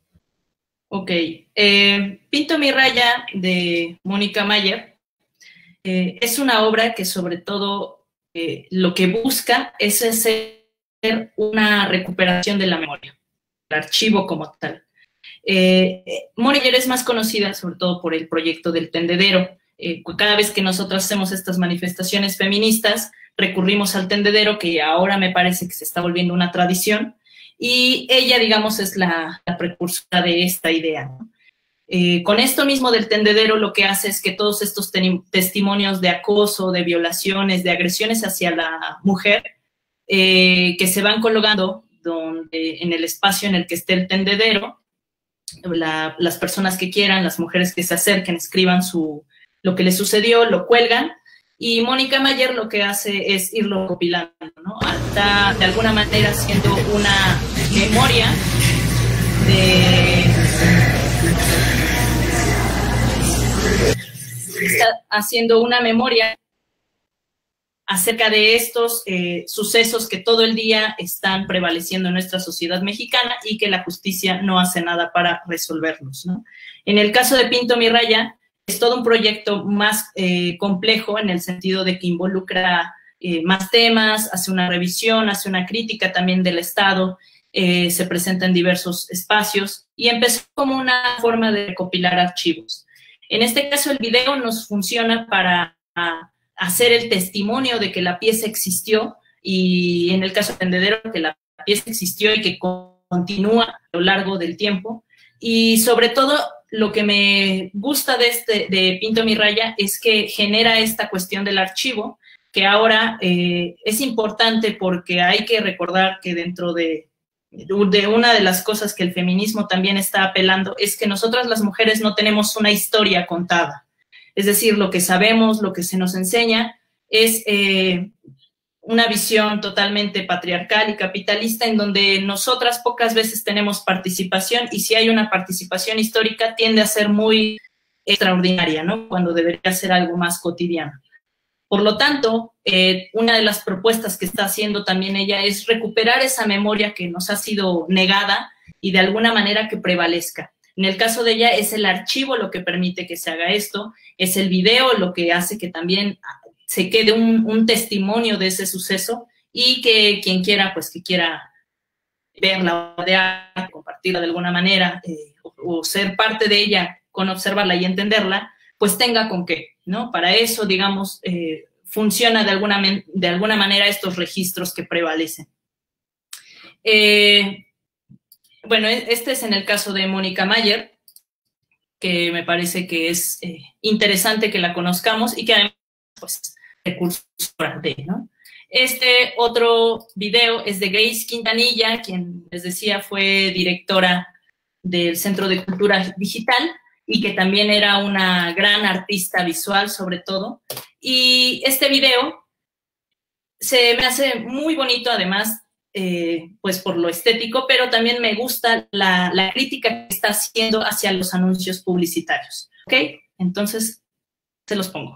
Ok, Pinto mi raya de Mónica Mayer Es una obra que sobre todo lo que busca es hacer una recuperación de la memoria, el archivo como tal. Moriger es más conocida sobre todo por el proyecto del tendedero. Cada vez que nosotros hacemos estas manifestaciones feministas, recurrimos al tendedero, que ahora me parece que se está volviendo una tradición, y ella, digamos, es la precursora de esta idea, ¿no? Con esto mismo del tendedero, lo que hace es que todos estos testimonios de acoso, de violaciones, de agresiones hacia la mujer, que se van colocando en el espacio en el que esté el tendedero, las personas que quieran, las mujeres que se acerquen, escriban lo que les sucedió, lo cuelgan, y Mónica Mayer lo que hace es irlo compilando, ¿no? Está de alguna manera haciendo una memoria acerca de estos sucesos que todo el día están prevaleciendo en nuestra sociedad mexicana y que la justicia no hace nada para resolverlos, ¿no? En el caso de Pinto mi raya, es todo un proyecto más complejo en el sentido de que involucra más temas, hace una revisión, hace una crítica también del Estado, se presenta en diversos espacios y empezó como una forma de recopilar archivos. En este caso, el video nos funciona para hacer el testimonio de que la pieza existió, y en el caso del tendedero, que la pieza existió y que continúa a lo largo del tiempo. Y sobre todo, lo que me gusta de Pinto mi raya es que genera esta cuestión del archivo, que ahora es importante porque hay que recordar que dentro de una de las cosas que el feminismo también está apelando es que nosotras las mujeres no tenemos una historia contada. Es decir, lo que sabemos, lo que se nos enseña es una visión totalmente patriarcal y capitalista en donde nosotras pocas veces tenemos participación, y si hay una participación histórica tiende a ser muy extraordinaria, ¿no? Cuando debería ser algo más cotidiano. Por lo tanto, una de las propuestas que está haciendo también ella es recuperar esa memoria que nos ha sido negada y de alguna manera que prevalezca. En el caso de ella es el archivo lo que permite que se haga esto, es el video lo que hace que también se quede un testimonio de ese suceso, y que quien quiera, pues que quiera verla o compartirla de alguna manera o ser parte de ella con observarla y entenderla, pues tenga con qué, ¿no? Para eso, digamos, funciona de alguna manera estos registros que prevalecen. Bueno, este es en el caso de Mónica Mayer, que me parece que es interesante que la conozcamos y que además, pues, precursora de, ¿no? Este otro video es de Grace Quintanilla, quien les decía fue directora del Centro de Cultura Digital y que también era una gran artista visual sobre todo. Y este video se me hace muy bonito, además, pues por lo estético, pero también me gusta la crítica que está haciendo hacia los anuncios publicitarios. ¿Ok? Entonces, se los pongo.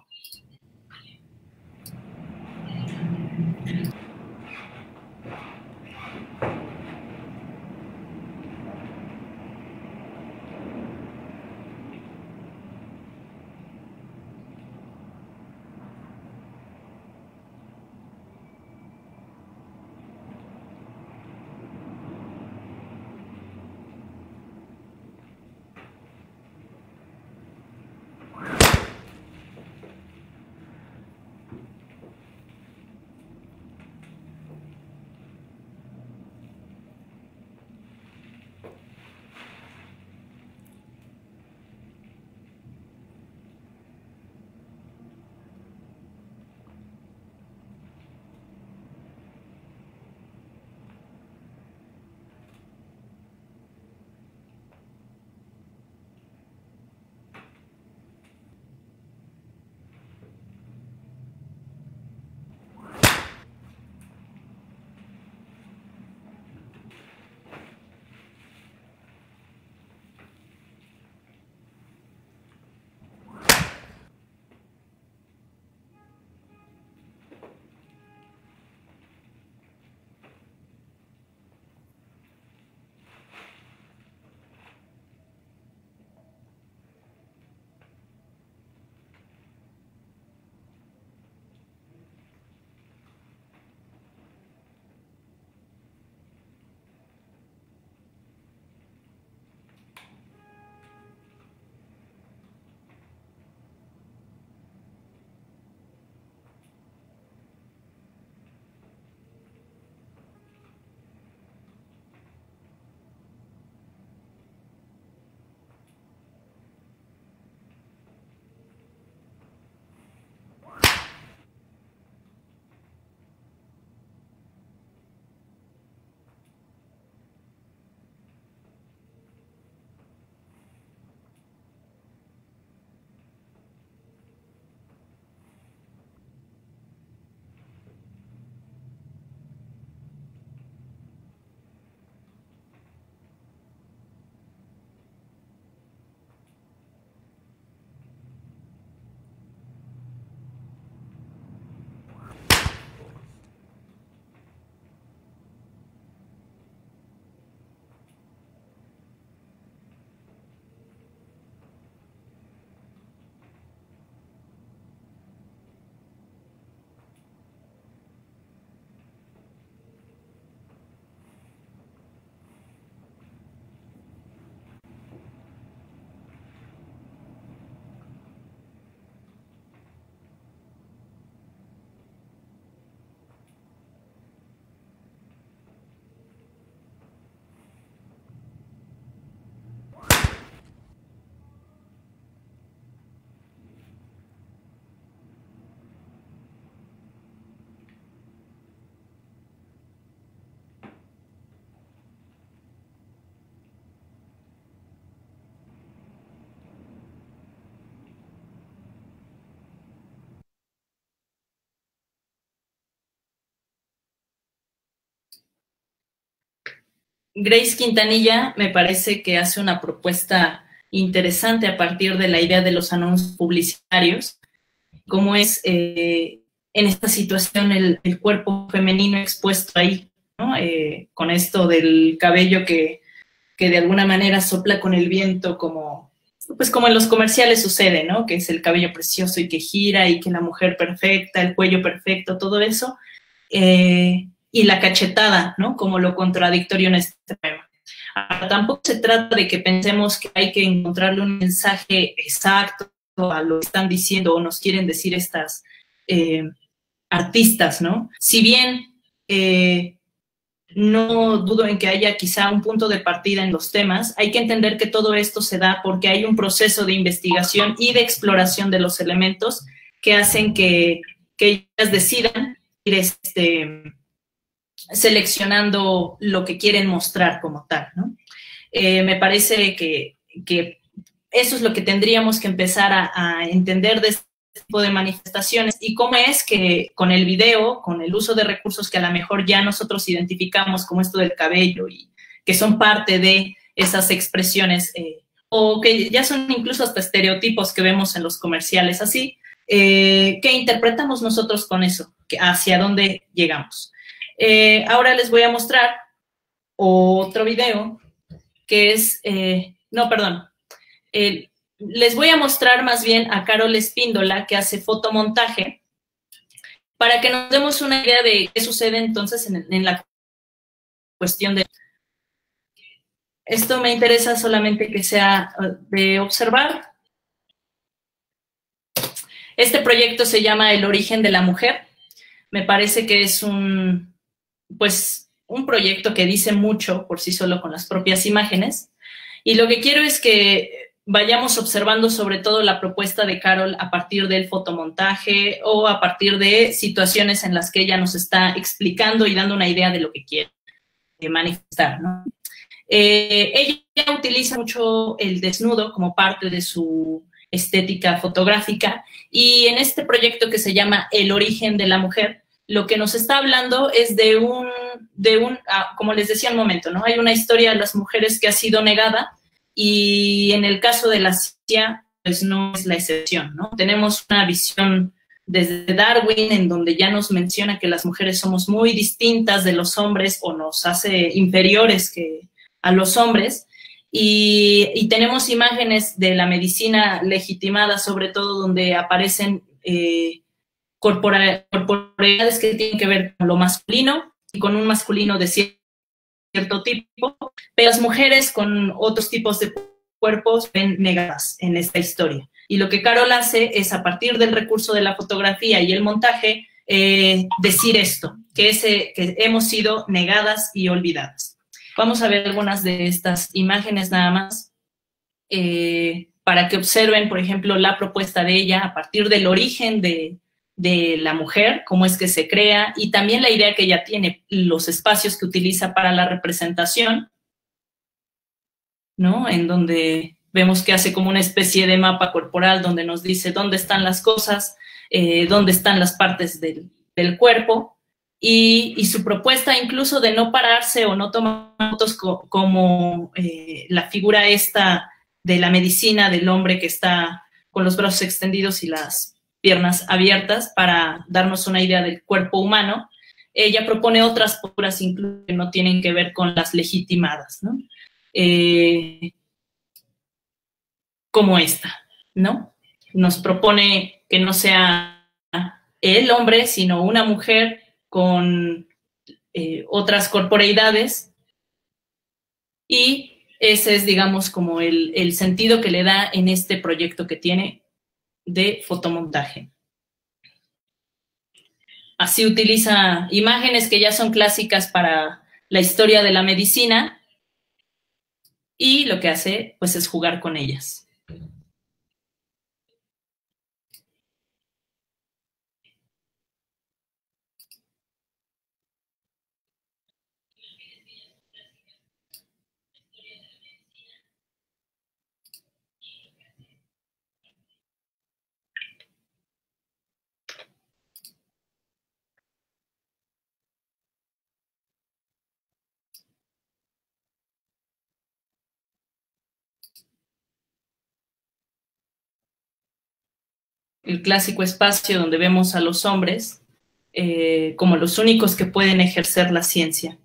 Grace Quintanilla me parece que hace una propuesta interesante a partir de la idea de los anuncios publicitarios, cómo es en esta situación el cuerpo femenino expuesto ahí, ¿no? Con esto del cabello que de alguna manera sopla con el viento, pues como en los comerciales sucede, ¿no? Que es el cabello precioso y que gira y que la mujer perfecta, el cuello perfecto, todo eso. Y la cachetada, ¿no? Como lo contradictorio en este tema. Ahora, tampoco se trata de que pensemos que hay que encontrarle un mensaje exacto a lo que están diciendo o nos quieren decir estas artistas, ¿no? Si bien no dudo en que haya quizá un punto de partida en los temas, hay que entender que todo esto se da porque hay un proceso de investigación y de exploración de los elementos que hacen que ellas decidan ir seleccionando lo que quieren mostrar como tal, ¿no? Me parece que eso es lo que tendríamos que empezar a entender de este tipo de manifestaciones y cómo es que con el video, con el uso de recursos que a lo mejor ya nosotros identificamos como esto del cabello y que son parte de esas expresiones o que ya son incluso hasta estereotipos que vemos en los comerciales así, ¿qué interpretamos nosotros con eso? ¿Hacia dónde llegamos? Ahora les voy a mostrar otro video que es, no, perdón, les voy a mostrar más bien a Carol Espíndola que hace fotomontaje para que nos demos una idea de qué sucede entonces en la cuestión de... Esto me interesa solamente que sea de observar. Este proyecto se llama El origen de la mujer. Me parece que es un proyecto que dice mucho por sí solo con las propias imágenes. Y lo que quiero es que vayamos observando sobre todo la propuesta de Carol a partir del fotomontaje o a partir de situaciones en las que ella nos está explicando y dando una idea de lo que quiere manifestar, ¿no? Ella utiliza mucho el desnudo como parte de su estética fotográfica y en este proyecto que se llama El origen de la mujer, lo que nos está hablando es de como les decía un momento, ¿no? Hay una historia de las mujeres que ha sido negada y en el caso de la ciencia, pues no es la excepción, ¿no? Tenemos una visión desde Darwin en donde ya nos menciona que las mujeres somos muy distintas de los hombres o nos hace inferiores a los hombres y tenemos imágenes de la medicina legitimada, sobre todo donde aparecen corporalidades que tienen que ver con lo masculino y con un masculino de cierto tipo, pero las mujeres con otros tipos de cuerpos ven negadas en esta historia. Y lo que Carol hace es, a partir del recurso de la fotografía y el montaje, decir esto, que hemos sido negadas y olvidadas. Vamos a ver algunas de estas imágenes nada más, para que observen, por ejemplo, la propuesta de ella a partir del origen de la mujer, cómo es que se crea, y también la idea que ella tiene, los espacios que utiliza para la representación, ¿no? En donde vemos que hace como una especie de mapa corporal donde nos dice dónde están las cosas, dónde están las partes del cuerpo, y su propuesta incluso de no pararse o no tomar fotos como la figura esta de la medicina del hombre que está con los brazos extendidos y las piernas abiertas para darnos una idea del cuerpo humano. Ella propone otras posturas incluso que no tienen que ver con las legitimadas, ¿no? Como esta, ¿no? Nos propone que no sea el hombre, sino una mujer con otras corporeidades, y ese es, digamos, como el sentido que le da en este proyecto que tiene de fotomontaje. Así utiliza imágenes que ya son clásicas para la historia de la medicina y lo que hace, pues, es jugar con ellas. el clásico espacio donde vemos a los hombres como los únicos que pueden ejercer la ciencia.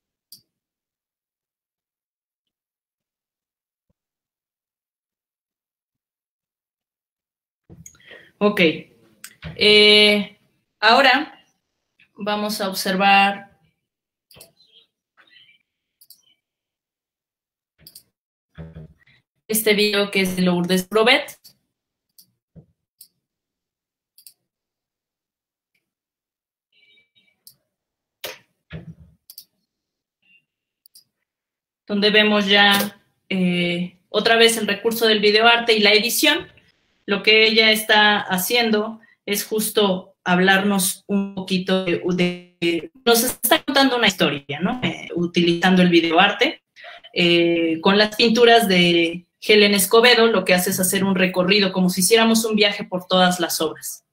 Ok. Ahora vamos a observar este video que es de Lourdes Probet. Donde vemos ya otra vez el recurso del videoarte y la edición. Lo que ella está haciendo es justo hablarnos un poquito nos está contando una historia, ¿no? Utilizando el videoarte. Con las pinturas de Helen Escobedo, lo que hace es hacer un recorrido, como si hiciéramos un viaje por todas las obras.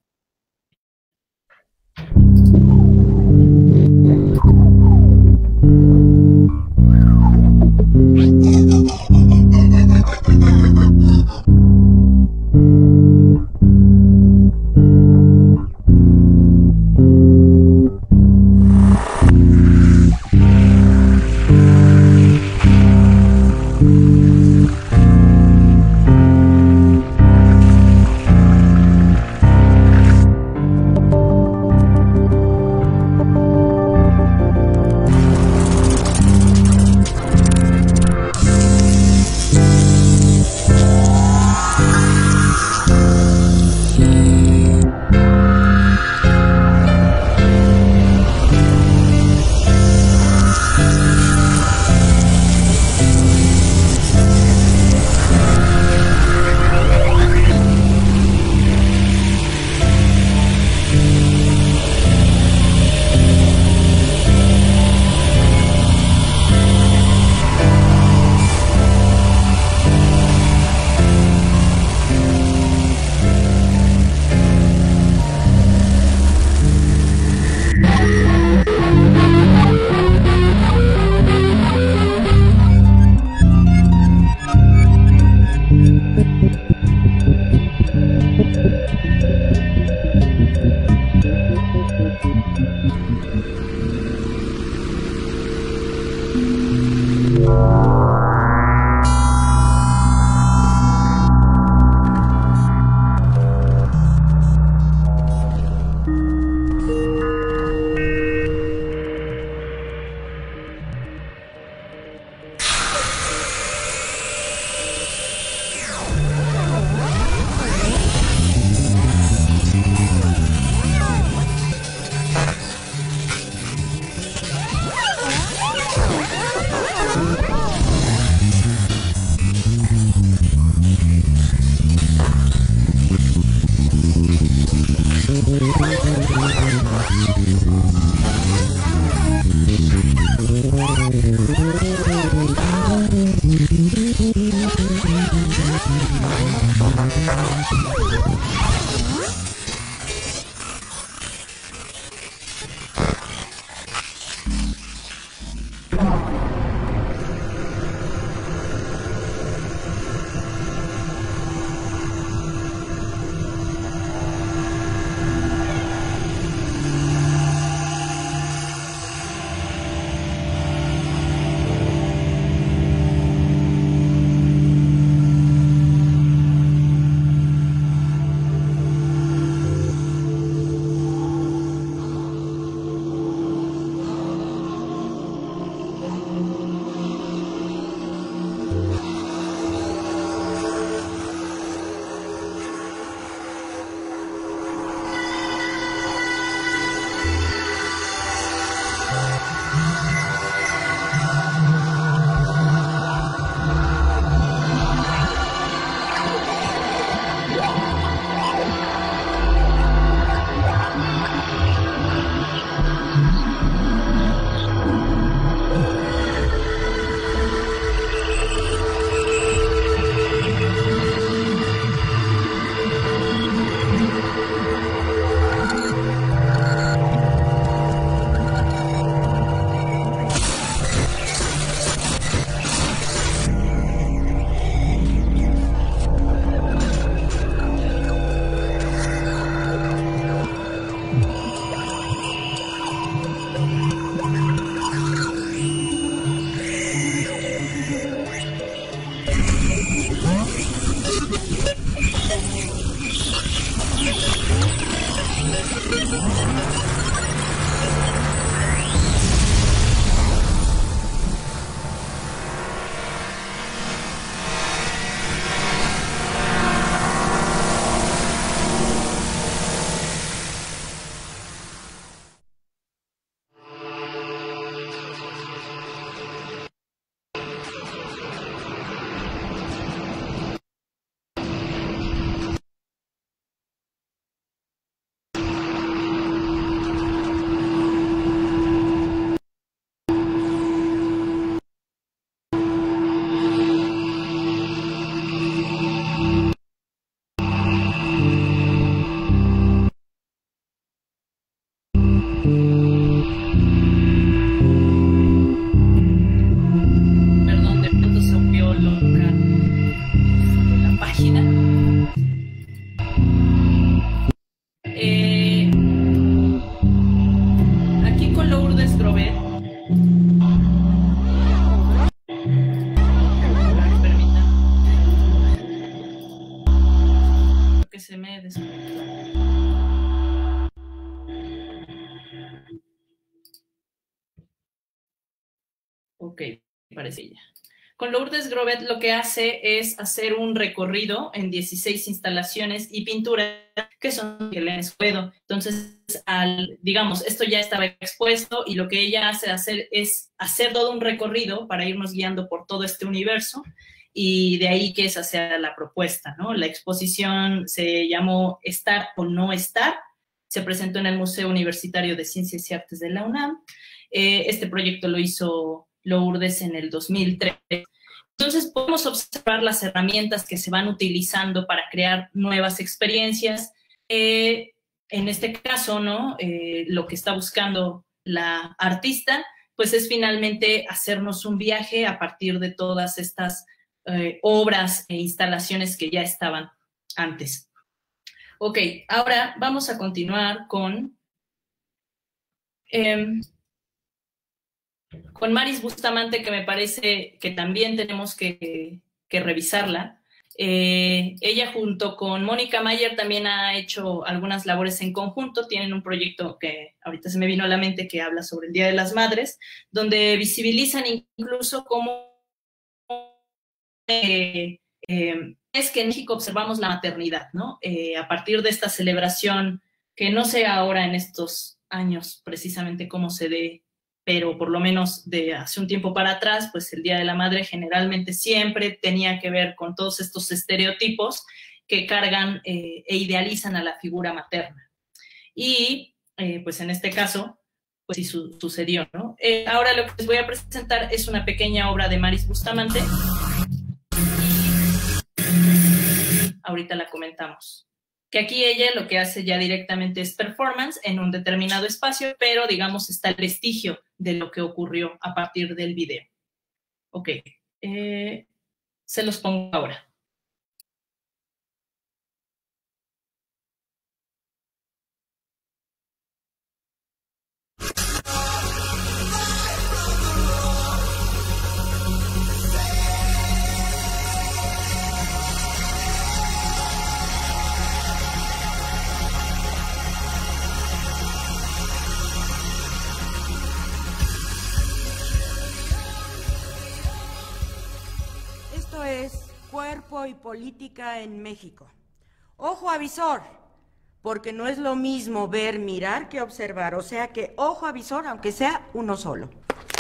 Ok, parece ella. Con Lourdes Grobet lo que hace es hacer un recorrido en 16 instalaciones y pinturas que son de Helena Escobedo. Entonces, digamos, esto ya estaba expuesto y lo que ella hace es hacer todo un recorrido para irnos guiando por todo este universo, y de ahí que esa sea la propuesta, ¿no? La exposición se llamó Estar o No Estar, se presentó en el Museo Universitario de Ciencias y Artes de la UNAM. Este proyecto lo hizo Lourdes en el 2003. Entonces podemos observar las herramientas que se van utilizando para crear nuevas experiencias. En este caso, ¿no? Lo que está buscando la artista, pues es finalmente hacernos un viaje a partir de todas estas obras e instalaciones que ya estaban antes. Ok, ahora vamos a continuar con Maris Bustamante, que me parece que también tenemos que revisarla. Ella junto con Mónica Mayer también ha hecho algunas labores en conjunto. Tienen un proyecto que ahorita se me vino a la mente que habla sobre el Día de las Madres, donde visibilizan incluso cómo es que en México observamos la maternidad, ¿no? A partir de esta celebración, que no sé ahora en estos años precisamente cómo se dé, pero por lo menos de hace un tiempo para atrás, pues el Día de la Madre generalmente siempre tenía que ver con todos estos estereotipos que cargan e idealizan a la figura materna. Y pues en este caso, pues sí sucedió, ¿no? Ahora lo que les voy a presentar es una pequeña obra de Maris Bustamante. Ahorita la comentamos. Que aquí ella lo que hace ya directamente es performance en un determinado espacio, pero digamos está el vestigio de lo que ocurrió a partir del video. Ok, se los pongo ahora. Cuerpo y política en México. Ojo avisor, porque no es lo mismo ver, mirar que observar, o sea que ojo avisor, aunque sea uno solo.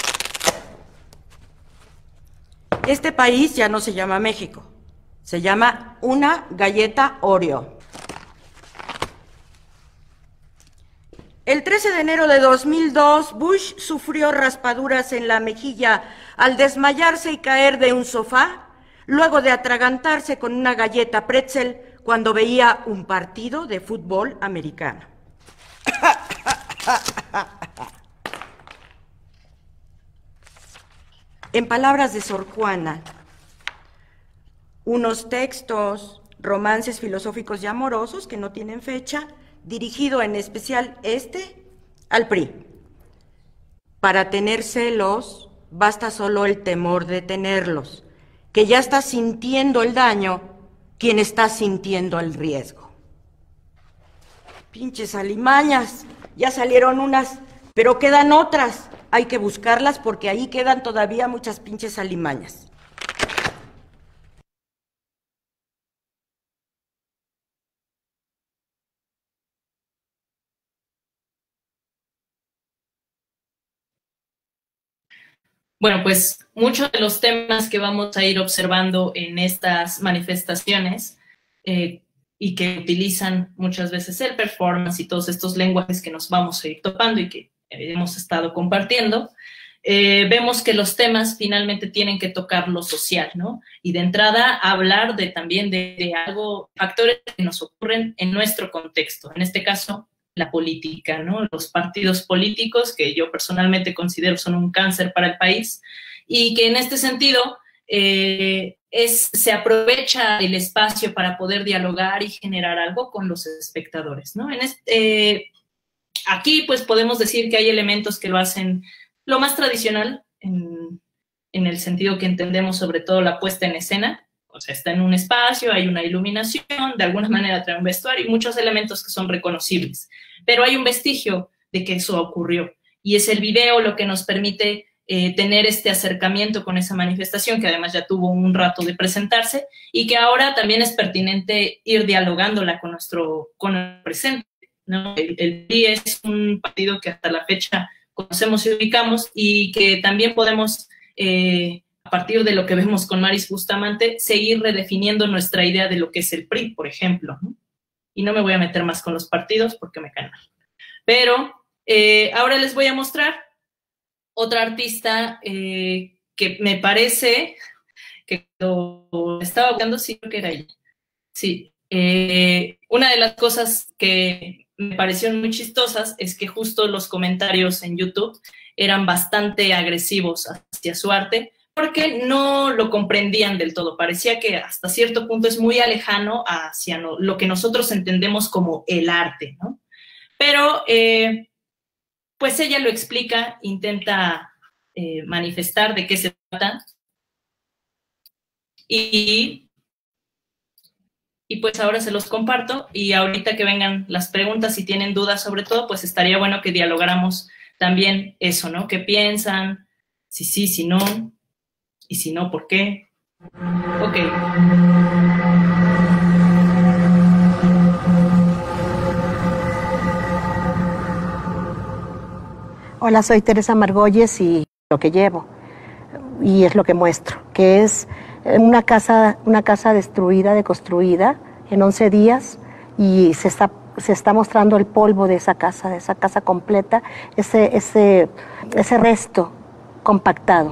Este país ya no se llama México, se llama una galleta Oreo. El 13 de enero de 2002, Bush sufrió raspaduras en la mejilla al desmayarse y caer de un sofá, luego de atragantarse con una galleta pretzel cuando veía un partido de fútbol americano. En palabras de Sor Juana, unos textos, romances filosóficos y amorosos que no tienen fecha, dirigido en especial al PRI. Para tener celos, basta solo el temor de tenerlos, que ya está sintiendo el daño quien está sintiendo el riesgo. Pinches alimañas, ya salieron unas, pero quedan otras. Hay que buscarlas porque ahí quedan todavía muchas pinches alimañas. Bueno, pues muchos de los temas que vamos a ir observando en estas manifestaciones y que utilizan muchas veces el performance y todos estos lenguajes que nos vamos a ir topando y que hemos estado compartiendo, vemos que los temas finalmente tienen que tocar lo social, ¿no? Y de entrada hablar también de factores que nos ocurren en nuestro contexto, en este caso la política, ¿no? Los partidos políticos, que yo personalmente considero son un cáncer para el país, y que en este sentido se aprovecha el espacio para poder dialogar y generar algo con los espectadores, ¿no? Aquí pues podemos decir que hay elementos que lo hacen lo más tradicional en el sentido que entendemos, sobre todo la puesta en escena. O sea, está en un espacio, hay una iluminación, de alguna manera trae un vestuario y muchos elementos que son reconocibles. Pero hay un vestigio de que eso ocurrió y es el video lo que nos permite tener este acercamiento con esa manifestación, que además ya tuvo un rato de presentarse, y que ahora también es pertinente ir dialogándola con el presente, ¿no? El PRI es un partido que hasta la fecha conocemos y ubicamos, y que también podemos, a partir de lo que vemos con Maris Bustamante, seguir redefiniendo nuestra idea de lo que es el PRI, por ejemplo, ¿no? Y no me voy a meter más con los partidos porque me caen mal. Pero ahora les voy a mostrar otra artista que me parece que lo estaba buscando, sí, creo que era ella. Sí. Una de las cosas que me parecieron muy chistosas es que justo los comentarios en YouTube eran bastante agresivos hacia su arte, porque no lo comprendían del todo. Parecía que hasta cierto punto es muy lejano hacia lo que nosotros entendemos como el arte, ¿no? Pero pues ella lo explica, intenta manifestar de qué se trata, y pues ahora se los comparto, y ahorita que vengan las preguntas, si tienen dudas sobre todo, pues estaría bueno que dialogáramos también eso, ¿no? ¿Qué piensan? Si sí, si no, y si no, ¿por qué? Ok. Hola, soy Teresa Margolles y lo que llevo, y es lo que muestro, que es una casa destruida, deconstruida en 11 días, y se está mostrando el polvo de esa casa completa, ese resto compactado.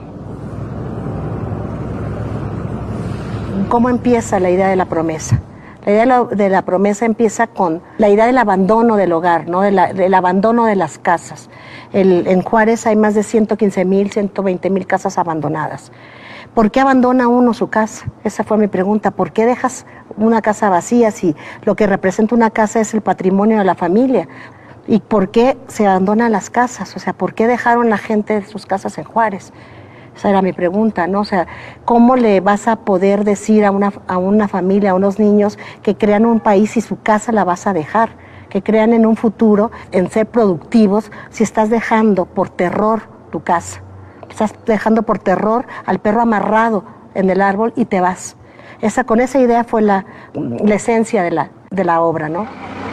¿Cómo empieza la idea de la promesa? La idea de la promesa empieza con la idea del abandono del hogar, ¿no? del abandono de las casas. En Juárez hay más de 115,000, 120,000 casas abandonadas. ¿Por qué abandona uno su casa? Esa fue mi pregunta. ¿Por qué dejas una casa vacía si lo que representa una casa es el patrimonio de la familia? ¿Y por qué se abandonan las casas? O sea, ¿por qué dejaron la gente sus casas en Juárez? Esa era mi pregunta, ¿no? O sea, ¿cómo le vas a poder decir a una familia, a unos niños que crean un país si su casa la vas a dejar? Que crean en un futuro, en ser productivos, si estás dejando por terror tu casa. Estás dejando por terror al perro amarrado en el árbol y te vas. Con esa idea fue la esencia de la obra, ¿no?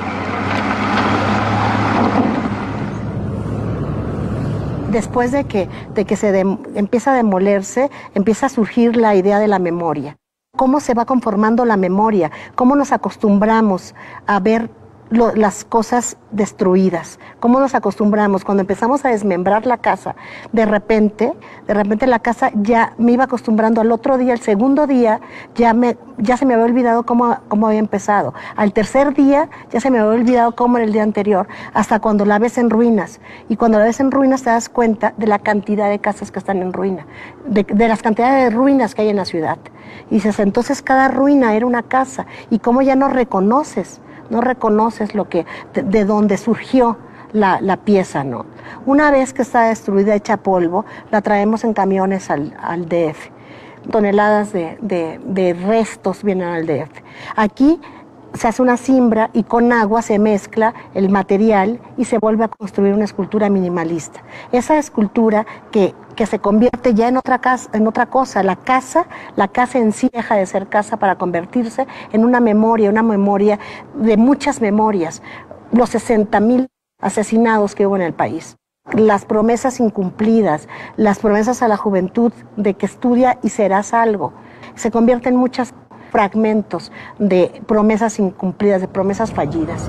Después de que empieza a demolerse, empieza a surgir la idea de la memoria. ¿Cómo se va conformando la memoria? ¿Cómo nos acostumbramos a ver las cosas destruidas? ¿Cómo nos acostumbramos? Cuando empezamos a desmembrar la casa, de repente la casa ya me iba acostumbrando al otro día, el segundo día ya se me había olvidado cómo había empezado. Al tercer día ya se me había olvidado cómo era el día anterior, hasta cuando la ves en ruinas. Y cuando la ves en ruinas te das cuenta de la cantidad de casas que están en ruina, de las cantidades de ruinas que hay en la ciudad. Y dices, entonces cada ruina era una casa. ¿Y cómo ya no reconoces de dónde surgió la pieza, ¿no? Una vez que está destruida, hecha polvo, la traemos en camiones al DF. Toneladas de restos vienen al DF. Aquí se hace una siembra y con agua se mezcla el material y se vuelve a construir una escultura minimalista. Esa escultura que se convierte ya en otra cosa. La casa en sí deja de ser casa para convertirse en una memoria de muchas memorias. Los 60,000 asesinados que hubo en el país. Las promesas incumplidas, las promesas a la juventud de que estudia y serás algo. Se convierte en muchos fragmentos de promesas incumplidas, de promesas fallidas.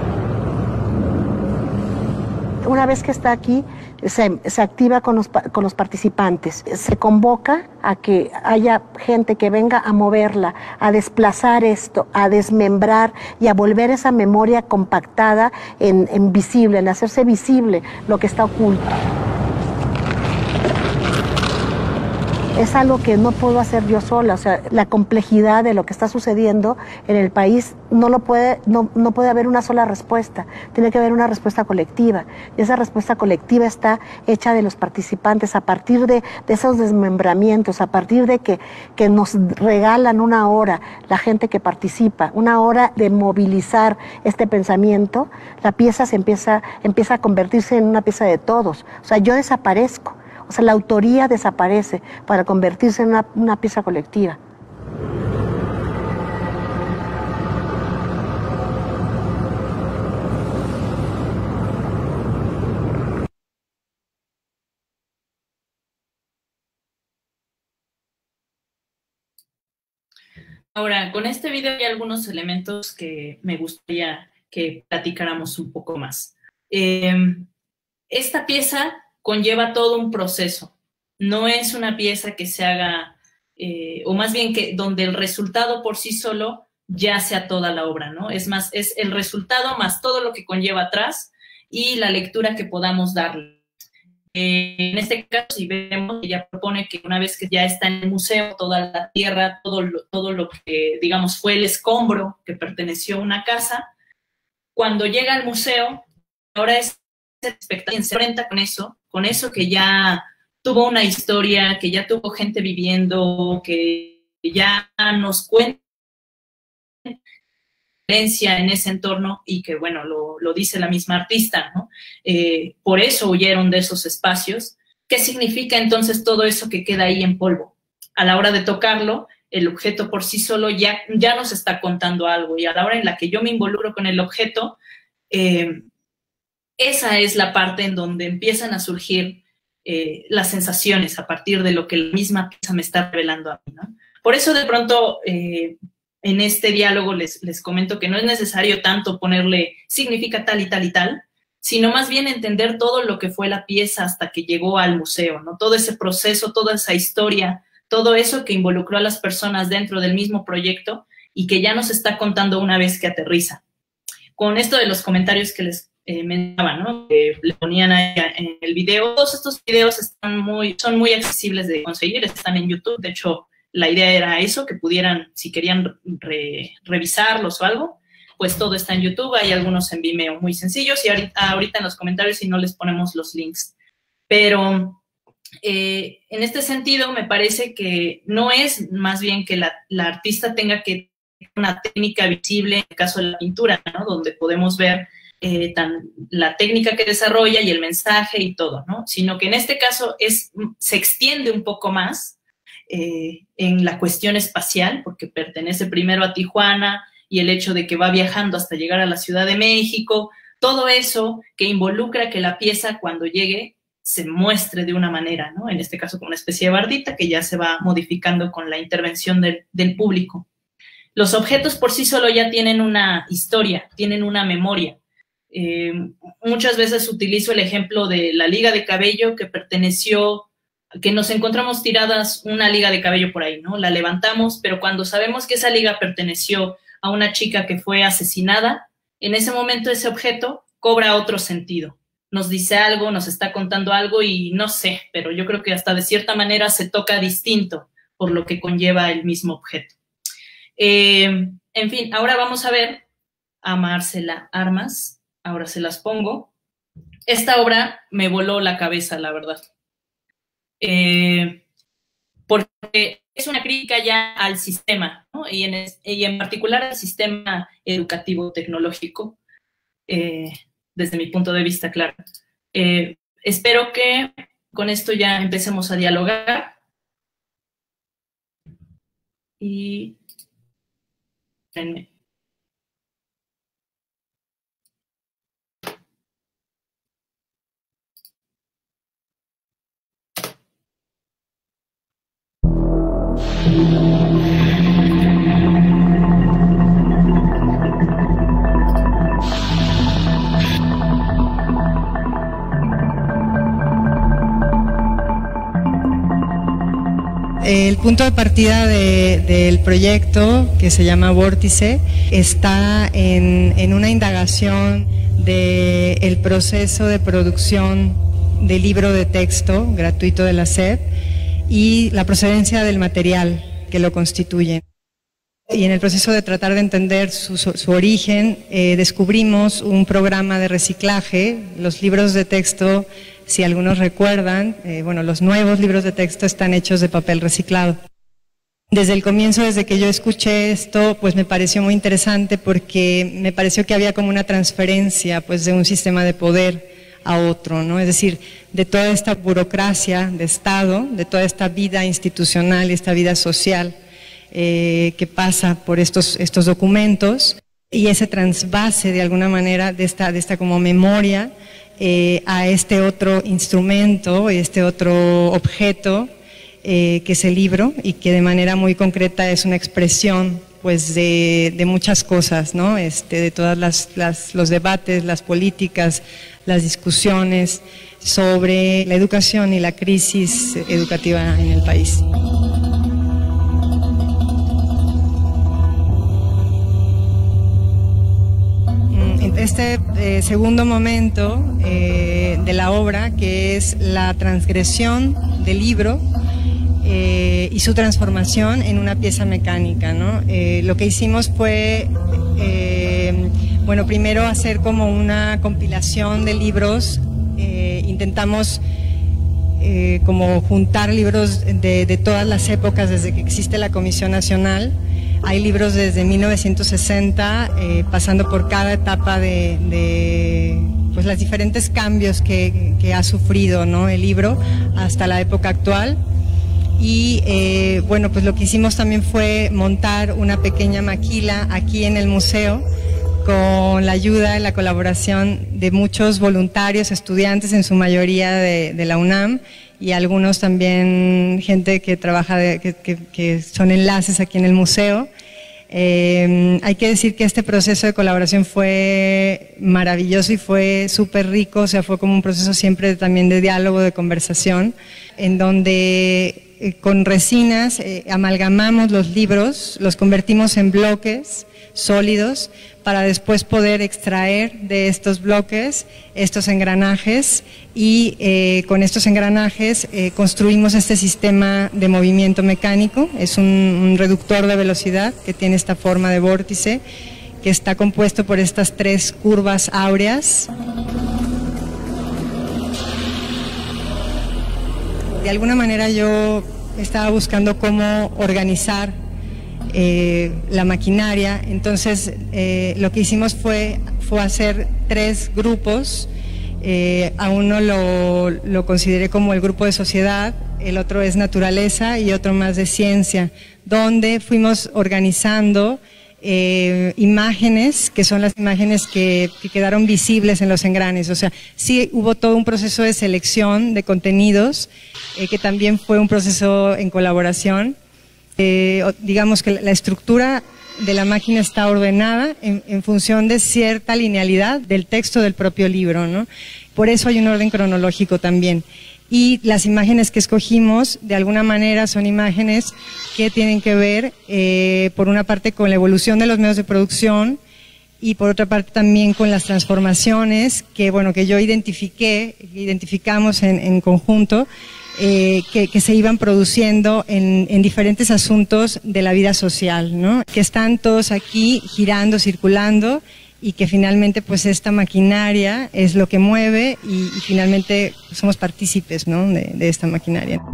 Una vez que está aquí, se activa con los participantes. Se convoca a que haya gente que venga a moverla, a desplazar esto, a desmembrar y a volver esa memoria compactada en visible, en hacerse visible lo que está oculto. Es algo que no puedo hacer yo sola, o sea, la complejidad de lo que está sucediendo en el país no puede haber una sola respuesta, tiene que haber una respuesta colectiva, y esa respuesta colectiva está hecha de los participantes a partir de esos desmembramientos, a partir de que nos regalan una hora, la gente que participa, una hora de movilizar este pensamiento. La pieza empieza a convertirse en una pieza de todos, o sea, yo desaparezco. O sea, la autoría desaparece para convertirse en una pieza colectiva. Ahora, con este video hay algunos elementos que me gustaría que platicáramos un poco más. Esta pieza conlleva todo un proceso. No es una pieza que se haga, o más bien que donde el resultado por sí solo ya sea toda la obra, ¿no? Es más, es el resultado más todo lo que conlleva atrás y la lectura que podamos darle. En este caso, si vemos, ella propone que una vez que ya está en el museo, toda la tierra, todo lo que, digamos, fue el escombro que perteneció a una casa, cuando llega al museo, ahora es el espectador se enfrenta con eso que ya tuvo una historia, que ya tuvo gente viviendo, que ya nos cuenta en ese entorno y que, bueno, lo dice la misma artista, ¿no? Por eso huyeron de esos espacios. ¿Qué significa entonces todo eso que queda ahí en polvo? A la hora de tocarlo, el objeto por sí solo ya nos está contando algo, y a la hora en la que yo me involucro con el objeto, esa es la parte en donde empiezan a surgir las sensaciones a partir de lo que la misma pieza me está revelando a mí, ¿no? Por eso de pronto en este diálogo les comento que no es necesario tanto ponerle significa tal y tal y tal, sino más bien entender todo lo que fue la pieza hasta que llegó al museo, ¿no? Todo ese proceso, toda esa historia, todo eso que involucró a las personas dentro del mismo proyecto y que ya nos está contando una vez que aterriza. Con esto de los comentarios que les mencionaba, ¿no? Que le ponían ahí en el video, todos estos videos son muy accesibles de conseguir, están en YouTube. De hecho, la idea era eso, que pudieran, si querían revisarlos o algo, pues todo está en YouTube. Hay algunos en Vimeo muy sencillos y ahorita en los comentarios si no les ponemos los links. Pero en este sentido me parece que no es más bien que la artista tenga que tener una técnica visible, en el caso de la pintura, ¿no? Donde podemos ver la técnica que desarrolla y el mensaje y todo, ¿no? Sino que en este caso se extiende un poco más en la cuestión espacial, porque pertenece primero a Tijuana y el hecho de que va viajando hasta llegar a la Ciudad de México, todo eso que involucra que la pieza cuando llegue se muestre de una manera, ¿no? En este caso con una especie de bardita que ya se va modificando con la intervención del público. Los objetos por sí solo ya tienen una historia, tienen una memoria. Muchas veces utilizo el ejemplo de la liga de cabello que nos encontramos tiradas una liga de cabello por ahí, ¿no? La levantamos, pero cuando sabemos que esa liga perteneció a una chica que fue asesinada, en ese momento ese objeto cobra otro sentido. Nos dice algo, nos está contando algo y no sé, pero yo creo que hasta de cierta manera se toca distinto por lo que conlleva el mismo objeto. En fin, ahora vamos a ver a Marcela Armas. Ahora se las pongo. Esta obra me voló la cabeza, la verdad. Porque es una crítica ya al sistema, ¿no? y en particular al sistema educativo tecnológico, desde mi punto de vista, claro. Espero que con esto ya empecemos a dialogar. Y... espérenme. El punto de partida del proyecto, que se llama Vórtice, está en una indagación del proceso de producción del libro de texto gratuito de la SEP y la procedencia del material que lo constituye. Y en el proceso de tratar de entender su origen, descubrimos un programa de reciclaje. Los libros de texto, si algunos recuerdan, los nuevos libros de texto están hechos de papel reciclado. Desde el comienzo, desde que yo escuché esto, pues me pareció muy interesante porque me pareció que había como una transferencia pues de un sistema de poder a otro, ¿no? Es decir, de toda esta burocracia de Estado, de toda esta vida institucional y esta vida social que pasa por estos documentos, y ese transvase de alguna manera de esta como memoria a este otro instrumento, este otro objeto que es el libro, y que de manera muy concreta es una expresión pues de muchas cosas, ¿no? De todas los debates, las políticas, las discusiones sobre la educación y la crisis educativa en el país. Este segundo momento de la obra, que es la transgresión del libro y su transformación en una pieza mecánica, ¿no? Lo que hicimos fue, bueno, primero hacer como una compilación de libros. Intentamos como juntar libros de todas las épocas desde que existe la Comisión Nacional. Hay libros desde 1960, pasando por cada etapa de pues los diferentes cambios que ha sufrido, ¿no?, el libro hasta la época actual. Y bueno, pues lo que hicimos también fue montar una pequeña maquila aquí en el museo, con la ayuda y la colaboración de muchos voluntarios, estudiantes en su mayoría de la UNAM, y algunos también gente que trabaja, que son enlaces aquí en el museo. Hay que decir que este proceso de colaboración fue maravilloso y fue súper rico, o sea, fue como un proceso siempre también de diálogo, de conversación, en donde con resinas amalgamamos los libros, los convertimos en bloques sólidos para después poder extraer de estos bloques estos engranajes, y con estos engranajes construimos este sistema de movimiento mecánico. Es un reductor de velocidad que tiene esta forma de vórtice, que está compuesto por estas 3 curvas áureas. De alguna manera yo estaba buscando cómo organizar la maquinaria, entonces lo que hicimos fue hacer 3 grupos. A uno lo consideré como el grupo de sociedad, el otro es naturaleza y otro más de ciencia, donde fuimos organizando imágenes, que son las imágenes que quedaron visibles en los engranes. O sea, sí hubo todo un proceso de selección de contenidos, que también fue un proceso en colaboración. Digamos que la estructura de la máquina está ordenada en función de cierta linealidad del texto del propio libro, ¿no? Por eso hay un orden cronológico también. Y las imágenes que escogimos, de alguna manera, son imágenes que tienen que ver, por una parte, con la evolución de los medios de producción, y por otra parte también con las transformaciones que, bueno, que yo identificamos en conjunto, que se iban produciendo en diferentes asuntos de la vida social, ¿no? Que están todos aquí girando, circulando, y que finalmente pues esta maquinaria es lo que mueve, y finalmente somos partícipes, ¿no?, de esta maquinaria.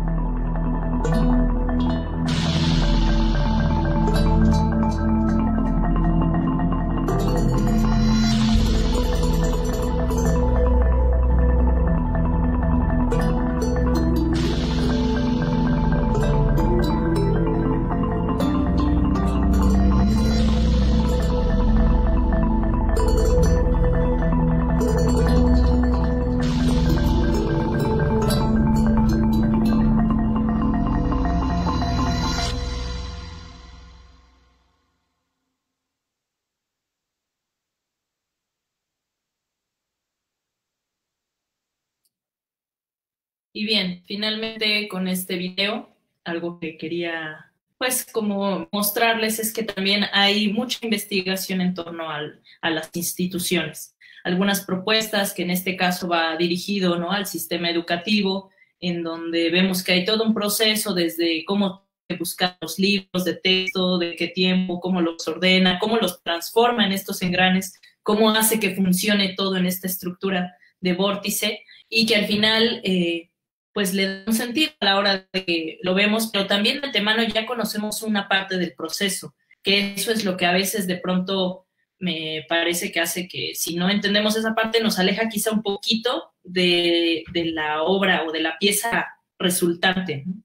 Y bien, finalmente con este video, algo que quería pues como mostrarles es que también hay mucha investigación en torno a las instituciones. Algunas propuestas que en este caso va dirigido, ¿no?, al sistema educativo, en donde vemos que hay todo un proceso desde cómo buscar los libros de texto, de qué tiempo, cómo los ordena, cómo los transforma en estos engranes, cómo hace que funcione todo en esta estructura de vórtice, y que al final pues le da un sentido a la hora de que lo vemos, pero también de antemano ya conocemos una parte del proceso, que eso es lo que a veces de pronto me parece que hace que, si no entendemos esa parte, nos aleja quizá un poquito de la obra o de la pieza resultante, ¿no?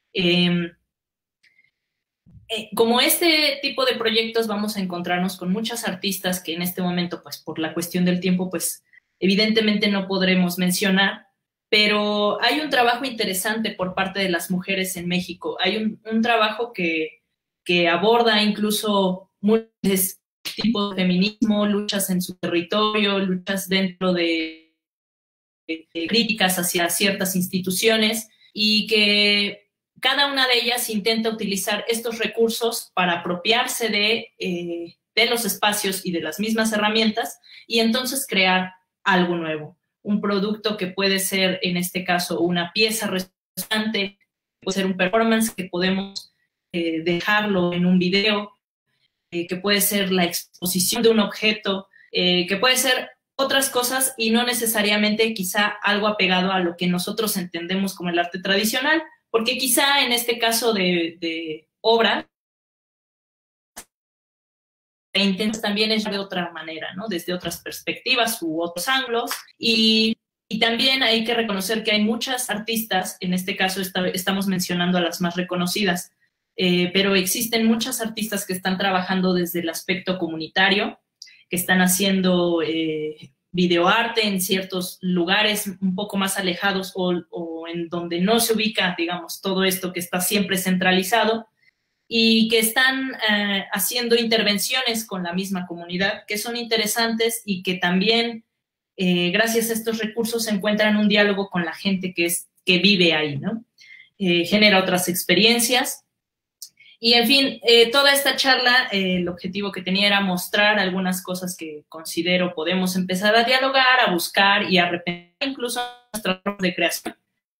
Como este tipo de proyectos vamos a encontrarnos con muchas artistas que en este momento, pues por la cuestión del tiempo, pues evidentemente no podremos mencionar, pero hay un trabajo interesante por parte de las mujeres en México. Hay un trabajo que aborda incluso muchos tipos de feminismo, luchas en su territorio, luchas dentro de críticas hacia ciertas instituciones, y que cada una de ellas intenta utilizar estos recursos para apropiarse de los espacios y de las mismas herramientas, y entonces crear algo nuevo, un producto que puede ser, en este caso, una pieza resultante, puede ser un performance que podemos dejarlo en un video, que puede ser la exposición de un objeto, que puede ser otras cosas y no necesariamente quizá algo apegado a lo que nosotros entendemos como el arte tradicional, porque quizá en este caso de obra, intentas también es de otra manera, ¿no? Desde otras perspectivas u otros ángulos, y también hay que reconocer que hay muchas artistas, en este caso estamos mencionando a las más reconocidas, pero existen muchas artistas que están trabajando desde el aspecto comunitario, que están haciendo videoarte en ciertos lugares un poco más alejados o en donde no se ubica, digamos, todo esto que está siempre centralizado, y que están haciendo intervenciones con la misma comunidad, que son interesantes y que también, gracias a estos recursos, encuentran un diálogo con la gente que vive ahí, ¿no? Genera otras experiencias. Y, en fin, toda esta charla, el objetivo que tenía era mostrar algunas cosas que considero podemos empezar a dialogar, a buscar y a repensar incluso nuestras formas de creación.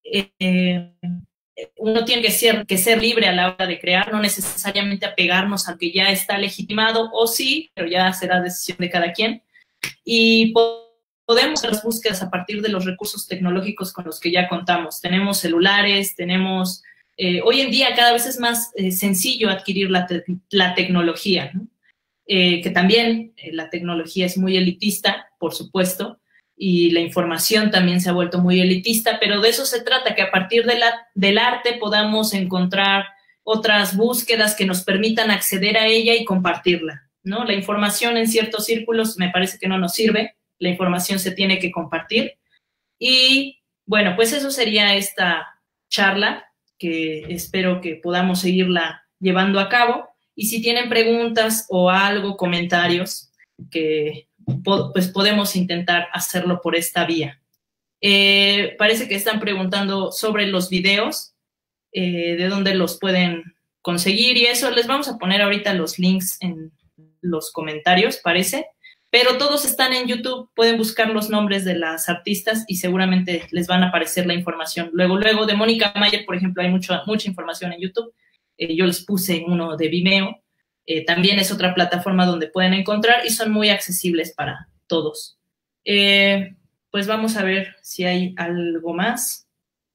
Uno tiene que ser libre a la hora de crear, no necesariamente apegarnos al que ya está legitimado, o sí, pero ya será decisión de cada quien. Y podemos hacer las búsquedas a partir de los recursos tecnológicos con los que ya contamos. Tenemos celulares, tenemos... hoy en día cada vez es más sencillo adquirir la tecnología, ¿no? Que también la tecnología es muy elitista, por supuesto, y la información también se ha vuelto muy elitista, pero de eso se trata, que a partir del arte podamos encontrar otras búsquedas que nos permitan acceder a ella y compartirla, ¿no? La información en ciertos círculos me parece que no nos sirve, la información se tiene que compartir. Y bueno, pues eso sería esta charla, que espero que podamos seguirla llevando a cabo. Y si tienen preguntas o algo, comentarios, que pues podemos intentar hacerlo por esta vía. Parece que están preguntando sobre los videos, de dónde los pueden conseguir y eso. Les vamos a poner ahorita los links en los comentarios, parece. Pero todos están en YouTube, pueden buscar los nombres de las artistas y seguramente les van a aparecer la información. Luego de Mónica Mayer, por ejemplo, hay mucha información en YouTube. Yo les puse uno de Vimeo. También es otra plataforma donde pueden encontrar y son muy accesibles para todos. Pues vamos a ver si hay algo más.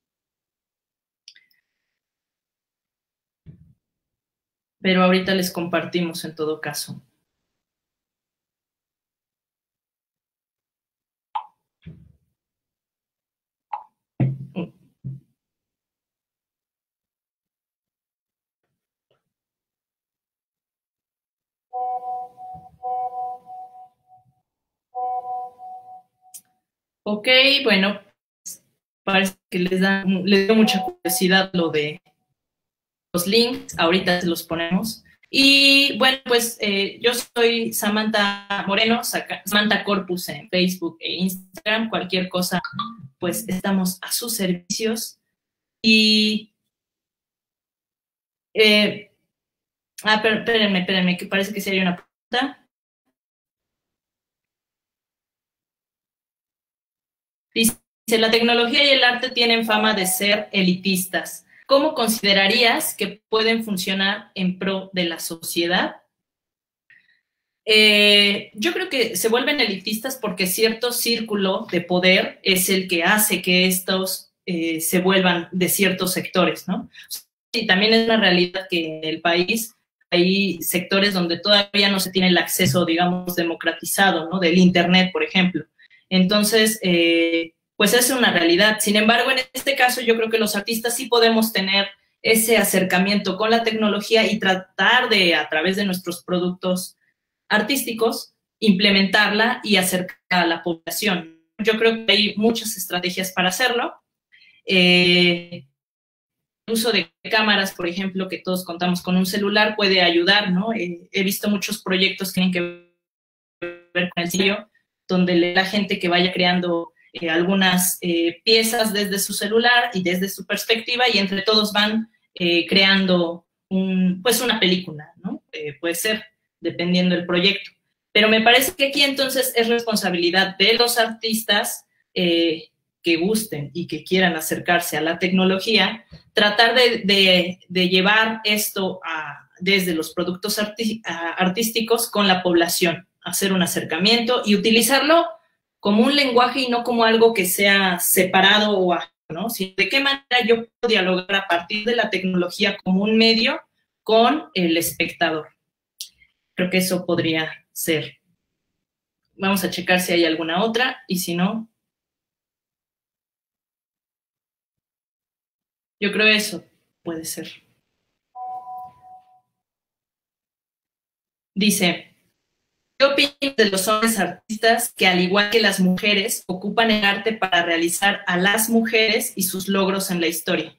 Pero ahorita les compartimos en todo caso. Ok, bueno, parece que les dio mucha curiosidad lo de los links, ahorita se los ponemos. Y bueno, pues yo soy Samantha Moreno, Samantha Corpus en Facebook e Instagram, cualquier cosa, pues estamos a sus servicios. Y, espérenme, que parece que sí hay una pregunta. Dice, la tecnología y el arte tienen fama de ser elitistas. ¿Cómo considerarías que pueden funcionar en pro de la sociedad? Yo creo que se vuelven elitistas porque cierto círculo de poder es el que hace que estos se vuelvan de ciertos sectores, ¿no? Y también es una realidad que en el país hay sectores donde todavía no se tiene el acceso, digamos, democratizado, ¿no? Del Internet, por ejemplo. Entonces, pues es una realidad. Sin embargo, en este caso, yo creo que los artistas sí podemos tener ese acercamiento con la tecnología y tratar de, a través de nuestros productos artísticos, implementarla y acercar a la población. Yo creo que hay muchas estrategias para hacerlo. El uso de cámaras, por ejemplo, que todos contamos con un celular, puede ayudar, ¿no? He visto muchos proyectos que tienen que ver con el sitio, donde la gente que vaya creando algunas piezas desde su celular y desde su perspectiva, y entre todos van creando pues una película, ¿no? Puede ser, dependiendo del proyecto. Pero me parece que aquí entonces es responsabilidad de los artistas que gusten y que quieran acercarse a la tecnología, tratar de llevar esto desde los productos artísticos con la población, hacer un acercamiento y utilizarlo como un lenguaje y no como algo que sea separado o ajeno, ¿no? Sino de qué manera yo puedo dialogar a partir de la tecnología como un medio con el espectador. Creo que eso podría ser. Vamos a checar si hay alguna otra y si no, yo creo eso puede ser. Dice, ¿qué opinas de los hombres artistas que, al igual que las mujeres, ocupan el arte para realizar a las mujeres y sus logros en la historia?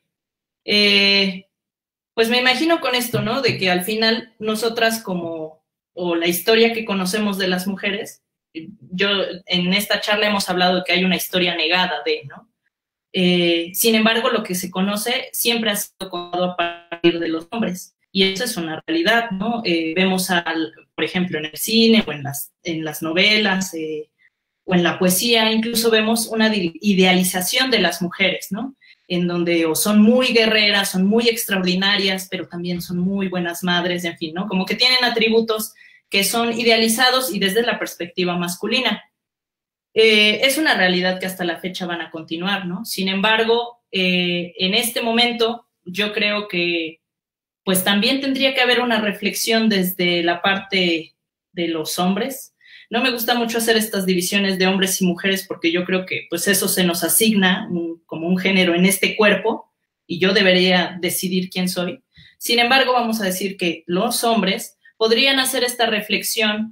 Pues me imagino con esto, ¿no? De que al final nosotras o la historia que conocemos de las mujeres, en esta charla hemos hablado de que hay una historia negada ¿no? Sin embargo, lo que se conoce siempre ha sido contado a partir de los hombres. Y eso es una realidad, ¿no? Vemos, por ejemplo, en el cine o en las novelas o en la poesía, incluso vemos una idealización de las mujeres, ¿no? En donde o son muy guerreras, son muy extraordinarias, pero también son muy buenas madres, en fin, ¿no? Como que tienen atributos que son idealizados y desde la perspectiva masculina. Es una realidad que hasta la fecha van a continuar, ¿no? Sin embargo, en este momento yo creo que pues también tendría que haber una reflexión desde la parte de los hombres. No me gusta mucho hacer estas divisiones de hombres y mujeres porque yo creo que pues eso se nos asigna como un género en este cuerpo y yo debería decidir quién soy. Sin embargo, vamos a decir que los hombres podrían hacer esta reflexión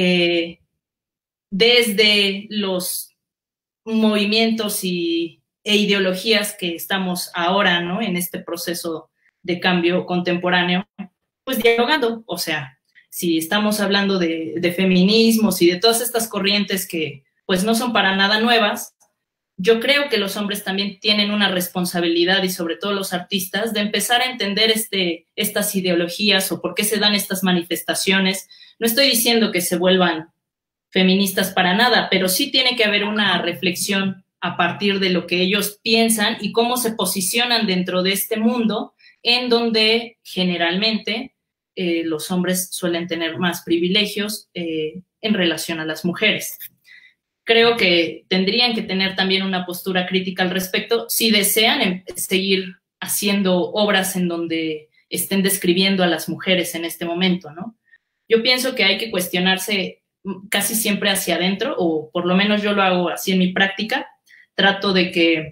desde los movimientos e ideologías que estamos ahora, ¿no? En este proceso de cambio contemporáneo, pues dialogando. O sea, si estamos hablando de feminismos y de todas estas corrientes que pues no son para nada nuevas, yo creo que los hombres también tienen una responsabilidad, y sobre todo los artistas, de empezar a entender estas ideologías o por qué se dan estas manifestaciones. No estoy diciendo que se vuelvan feministas para nada, pero sí tiene que haber una reflexión a partir de lo que ellos piensan y cómo se posicionan dentro de este mundo en donde generalmente los hombres suelen tener más privilegios en relación a las mujeres. Creo que tendrían que tener también una postura crítica al respecto si desean seguir haciendo obras en donde estén describiendo a las mujeres en este momento, ¿no? Yo pienso que hay que cuestionarse casi siempre hacia adentro, o por lo menos yo lo hago así en mi práctica. Trato de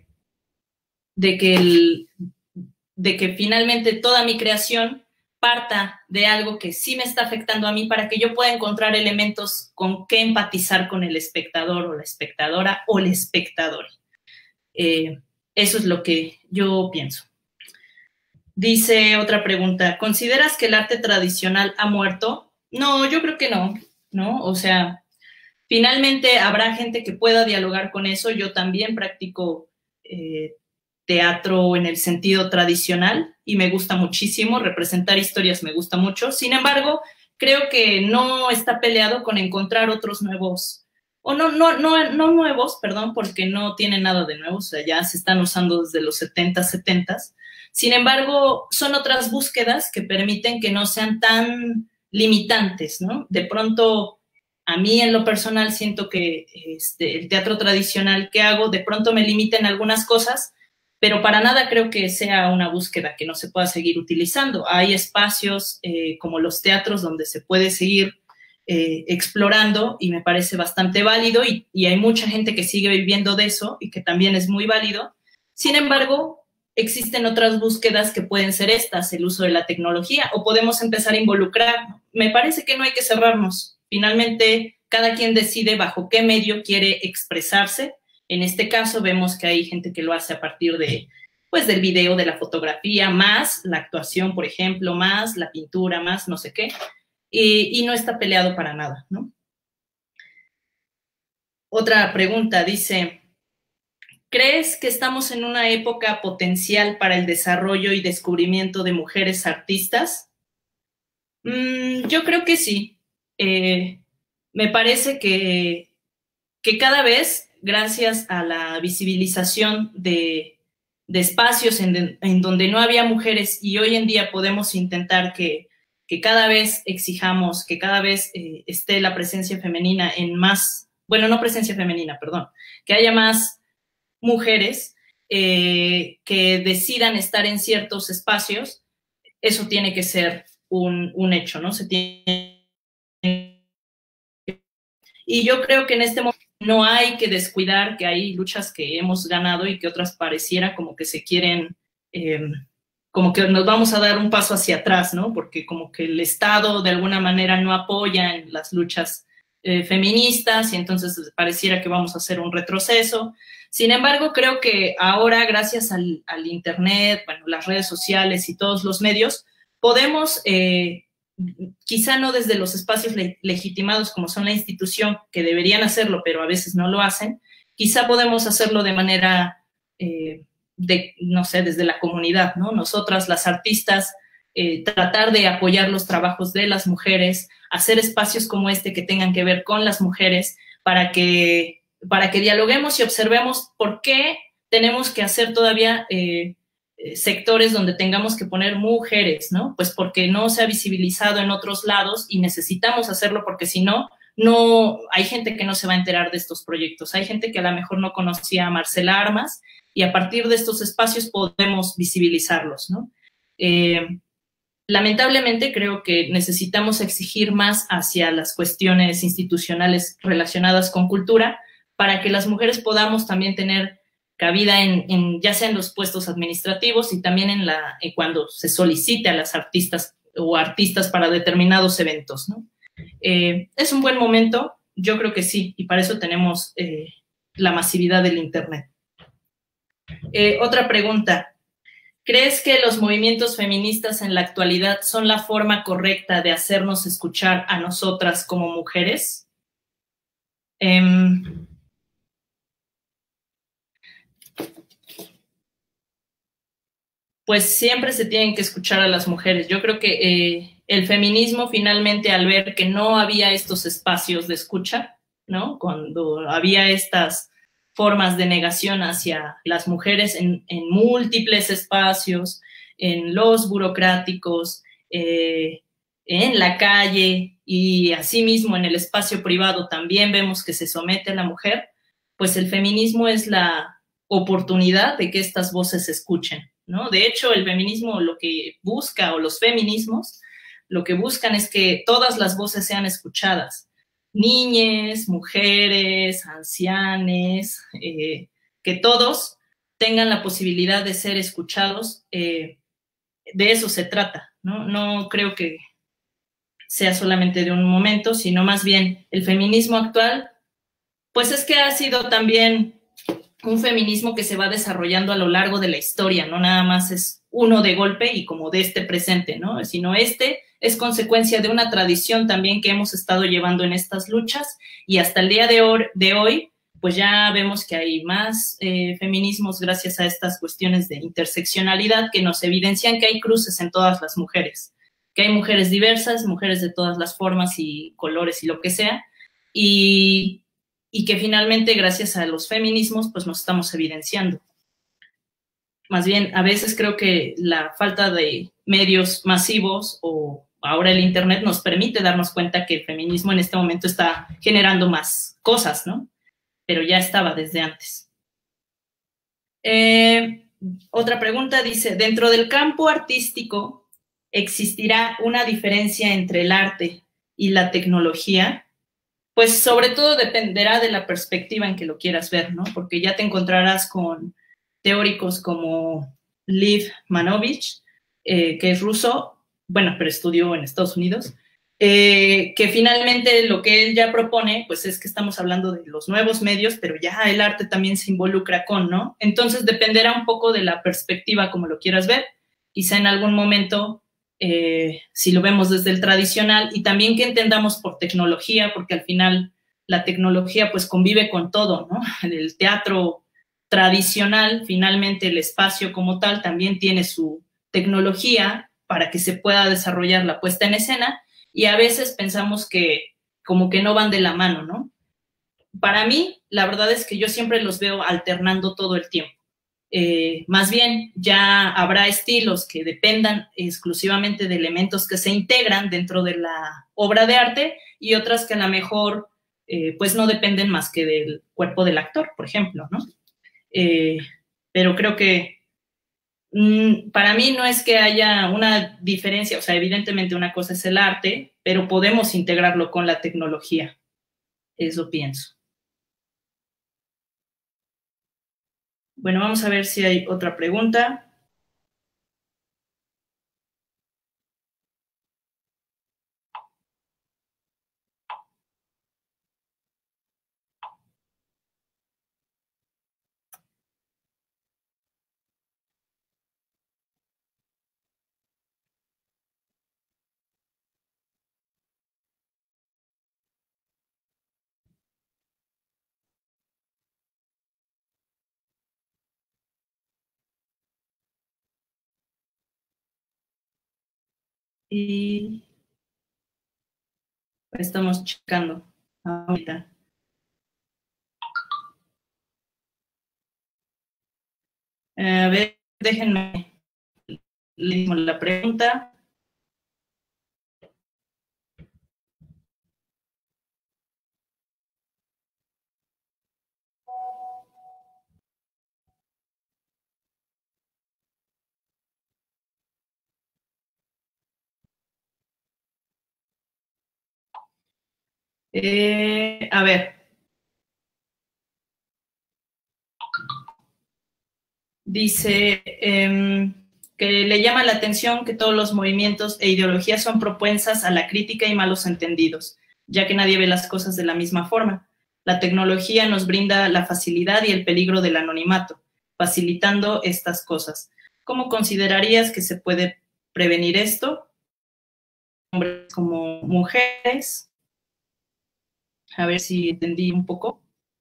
que finalmente toda mi creación parta de algo que sí me está afectando a mí para que yo pueda encontrar elementos con que empatizar con el espectador o la espectadora o el espectador. Eso es lo que yo pienso. Dice otra pregunta, ¿consideras que el arte tradicional ha muerto? No, yo creo que no, ¿no? O sea, finalmente habrá gente que pueda dialogar con eso. Yo también practico teatro en el sentido tradicional y me gusta muchísimo, representar historias me gusta mucho. Sin embargo, creo que no está peleado con encontrar otros nuevos, o no nuevos, perdón, porque no tiene nada de nuevo, o sea, ya se están usando desde los 70s. Sin embargo, son otras búsquedas que permiten que no sean tan limitantes, ¿no? De pronto, a mí en lo personal siento que el teatro tradicional que hago de pronto me limita en algunas cosas, pero para nada creo que sea una búsqueda que no se pueda seguir utilizando. Hay espacios como los teatros donde se puede seguir explorando y me parece bastante válido y hay mucha gente que sigue viviendo de eso y que también es muy válido. Sin embargo, existen otras búsquedas que pueden ser estas, el uso de la tecnología, o podemos empezar a involucrar. Me parece que no hay que cerrarnos. Finalmente, cada quien decide bajo qué medio quiere expresarse. En este caso, vemos que hay gente que lo hace a partir de, pues, del video, de la fotografía, más la actuación, por ejemplo, más la pintura, más no sé qué, y no está peleado para nada, ¿no? Otra pregunta dice, ¿crees que estamos en una época potencial para el desarrollo y descubrimiento de mujeres artistas? Yo creo que sí. Me parece que cada vez, gracias a la visibilización de espacios en donde no había mujeres y hoy en día podemos intentar que cada vez exijamos, que cada vez esté la presencia femenina en más, bueno, no presencia femenina, perdón, que haya más mujeres que decidan estar en ciertos espacios, eso tiene que ser un hecho, ¿no? Y yo creo que en este momento no hay que descuidar que hay luchas que hemos ganado y que otras pareciera como que se quieren, como que nos vamos a dar un paso hacia atrás, ¿no? Porque como que el Estado de alguna manera no apoya en las luchas feministas y entonces pareciera que vamos a hacer un retroceso. Sin embargo, creo que ahora, gracias al Internet, bueno, las redes sociales y todos los medios, podemos, quizá no desde los espacios legitimados como son la institución, que deberían hacerlo, pero a veces no lo hacen, quizá podemos hacerlo de manera, no sé, desde la comunidad, ¿no? Nosotras, las artistas, tratar de apoyar los trabajos de las mujeres, hacer espacios como este que tengan que ver con las mujeres para que dialoguemos y observemos por qué tenemos que hacer todavía sectores donde tengamos que poner mujeres, ¿no? Pues porque no se ha visibilizado en otros lados y necesitamos hacerlo porque si no, hay gente que no se va a enterar de estos proyectos. Hay gente que a lo mejor no conocía a Marcela Armas y a partir de estos espacios podemos visibilizarlos, ¿no? Lamentablemente creo que necesitamos exigir más hacia las cuestiones institucionales relacionadas con cultura para que las mujeres podamos también tener cabida ya sea en los puestos administrativos y también cuando se solicite a las artistas o artistas para determinados eventos, ¿no? Es un buen momento, yo creo que sí, y para eso tenemos la masividad del Internet. Otra pregunta. ¿Crees que los movimientos feministas en la actualidad son la forma correcta de hacernos escuchar a nosotras como mujeres? Pues siempre se tienen que escuchar a las mujeres. Yo creo que el feminismo finalmente, al ver que no había estos espacios de escucha, ¿no? Cuando había estas formas de negación hacia las mujeres en múltiples espacios, en los burocráticos, en la calle y asimismo en el espacio privado también vemos que se somete a la mujer, pues el feminismo es la oportunidad de que estas voces se escuchen, ¿no? De hecho, el feminismo lo que busca, o los feminismos, lo que buscan es que todas las voces sean escuchadas. Niñes, mujeres, ancianes, que todos tengan la posibilidad de ser escuchados. De eso se trata, ¿no? No creo que sea solamente de un momento, sino más bien el feminismo actual, pues es que ha sido también un feminismo que se va desarrollando a lo largo de la historia, no nada más es uno de golpe y como de este presente, ¿no? Sino es consecuencia de una tradición también que hemos estado llevando en estas luchas y hasta el día de hoy, pues ya vemos que hay más feminismos gracias a estas cuestiones de interseccionalidad que nos evidencian que hay cruces en todas las mujeres, que hay mujeres diversas, mujeres de todas las formas y colores y lo que sea, y que finalmente gracias a los feminismos pues nos estamos evidenciando. Más bien, a veces creo que la falta de medios masivos o ahora el Internet nos permite darnos cuenta que el feminismo en este momento está generando más cosas, ¿no? Pero ya estaba desde antes. Otra pregunta dice, dentro del campo artístico, ¿existirá una diferencia entre el arte y la tecnología? Pues sobre todo dependerá de la perspectiva en que lo quieras ver, ¿no? Porque ya te encontrarás con teóricos como Lev Manovich, que es ruso, bueno, pero estudió en Estados Unidos, que finalmente lo que él ya propone, pues es que estamos hablando de los nuevos medios, pero ya el arte también se involucra con, ¿no? Entonces dependerá un poco de la perspectiva como lo quieras ver, quizá en algún momento, si lo vemos desde el tradicional, y también que entendamos por tecnología, porque al final la tecnología pues convive con todo, ¿no? El teatro tradicional, finalmente el espacio como tal también tiene su tecnología para que se pueda desarrollar la puesta en escena, y a veces pensamos que como que no van de la mano, ¿no? Para mí, la verdad es que yo siempre los veo alternando todo el tiempo. Más bien, ya habrá estilos que dependan exclusivamente de elementos que se integran dentro de la obra de arte y otras que a lo mejor pues no dependen más que del cuerpo del actor, por ejemplo, ¿no? Pero creo que para mí no es que haya una diferencia, o sea, evidentemente una cosa es el arte, pero podemos integrarlo con la tecnología. Eso pienso. Bueno, vamos a ver si hay otra pregunta. Y estamos checando ahorita. A ver, déjenme leer la pregunta. A ver. Dice que le llama la atención que todos los movimientos e ideologías son propensas a la crítica y malos entendidos, ya que nadie ve las cosas de la misma forma. La tecnología nos brinda la facilidad y el peligro del anonimato, facilitando estas cosas. ¿Cómo considerarías que se puede prevenir esto? Hombres como mujeres. A ver si entendí un poco.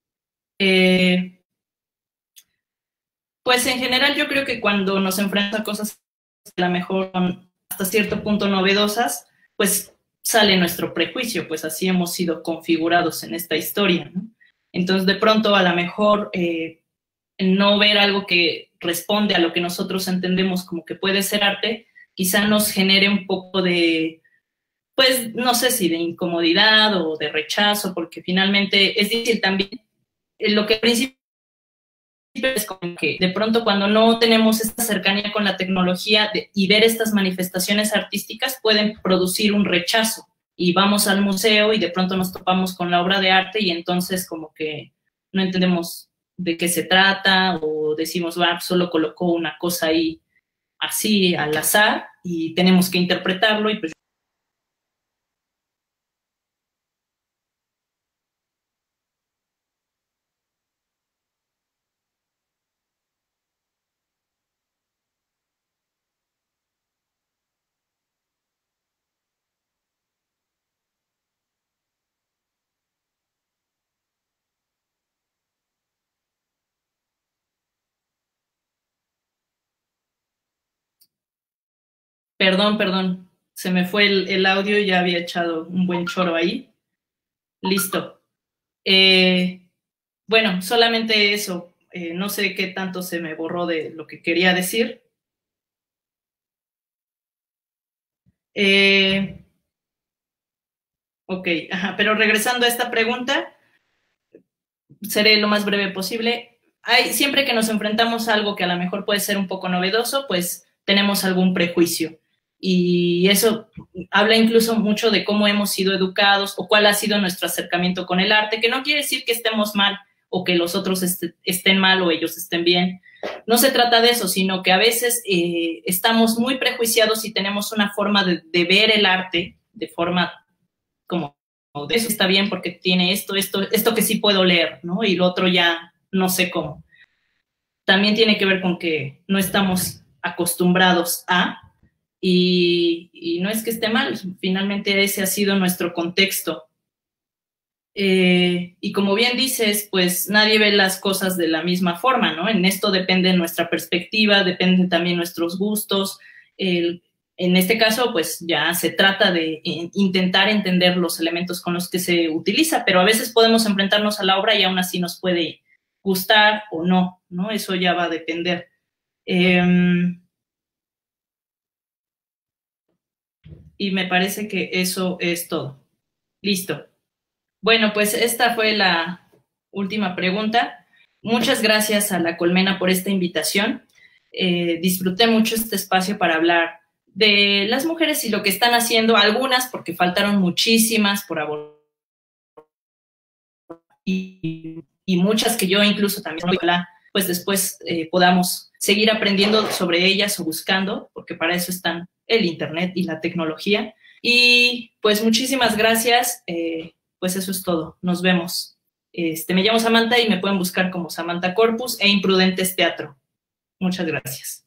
Pues en general yo creo que cuando nos enfrentamos a cosas que a lo mejor son hasta cierto punto novedosas, pues sale nuestro prejuicio, pues así hemos sido configurados en esta historia, ¿no? Entonces de pronto a lo mejor no ver algo que responde a lo que nosotros entendemos como que puede ser arte, quizá nos genere un poco de, pues no sé si de incomodidad o de rechazo, porque finalmente es difícil también lo que al principio es como que de pronto cuando no tenemos esta cercanía con la tecnología y ver estas manifestaciones artísticas pueden producir un rechazo y vamos al museo y de pronto nos topamos con la obra de arte y entonces como que no entendemos de qué se trata o decimos, va, solo colocó una cosa ahí así al azar y tenemos que interpretarlo y pues perdón, se me fue el audio, ya había echado un buen choro ahí. Listo. Bueno, solamente eso. No sé qué tanto se me borró de lo que quería decir. Ok, ajá, pero regresando a esta pregunta, seré lo más breve posible. siempre que nos enfrentamos a algo que a lo mejor puede ser un poco novedoso, pues tenemos algún prejuicio. Y eso habla incluso mucho de cómo hemos sido educados o cuál ha sido nuestro acercamiento con el arte, que no quiere decir que estemos mal o que los otros estén mal o ellos estén bien. No se trata de eso, sino que a veces estamos muy prejuiciados y tenemos una forma de ver el arte de forma como, de eso está bien porque tiene esto que sí puedo leer, ¿no? Y lo otro ya no sé cómo. También tiene que ver con que no estamos acostumbrados a, y no es que esté mal, finalmente ese ha sido nuestro contexto. Y como bien dices, pues nadie ve las cosas de la misma forma, ¿no? En esto depende nuestra perspectiva, dependen también nuestros gustos. En este caso, pues ya se trata de intentar entender los elementos con los que se utiliza, pero a veces podemos enfrentarnos a la obra y aún así nos puede gustar o no, ¿no? Eso ya va a depender. Y me parece que eso es todo. Listo. Bueno, pues esta fue la última pregunta. Muchas gracias a La Colmena por esta invitación. Disfruté mucho este espacio para hablar de las mujeres y lo que están haciendo, algunas porque faltaron muchísimas por abordar y muchas que yo incluso también, pues después podamos seguir aprendiendo sobre ellas o buscando, porque para eso están el internet y la tecnología. Y pues muchísimas gracias. Pues eso es todo. Nos vemos. Me llamo Samantha y me pueden buscar como Samantha Corpus e Imprudentes Teatro. Muchas gracias.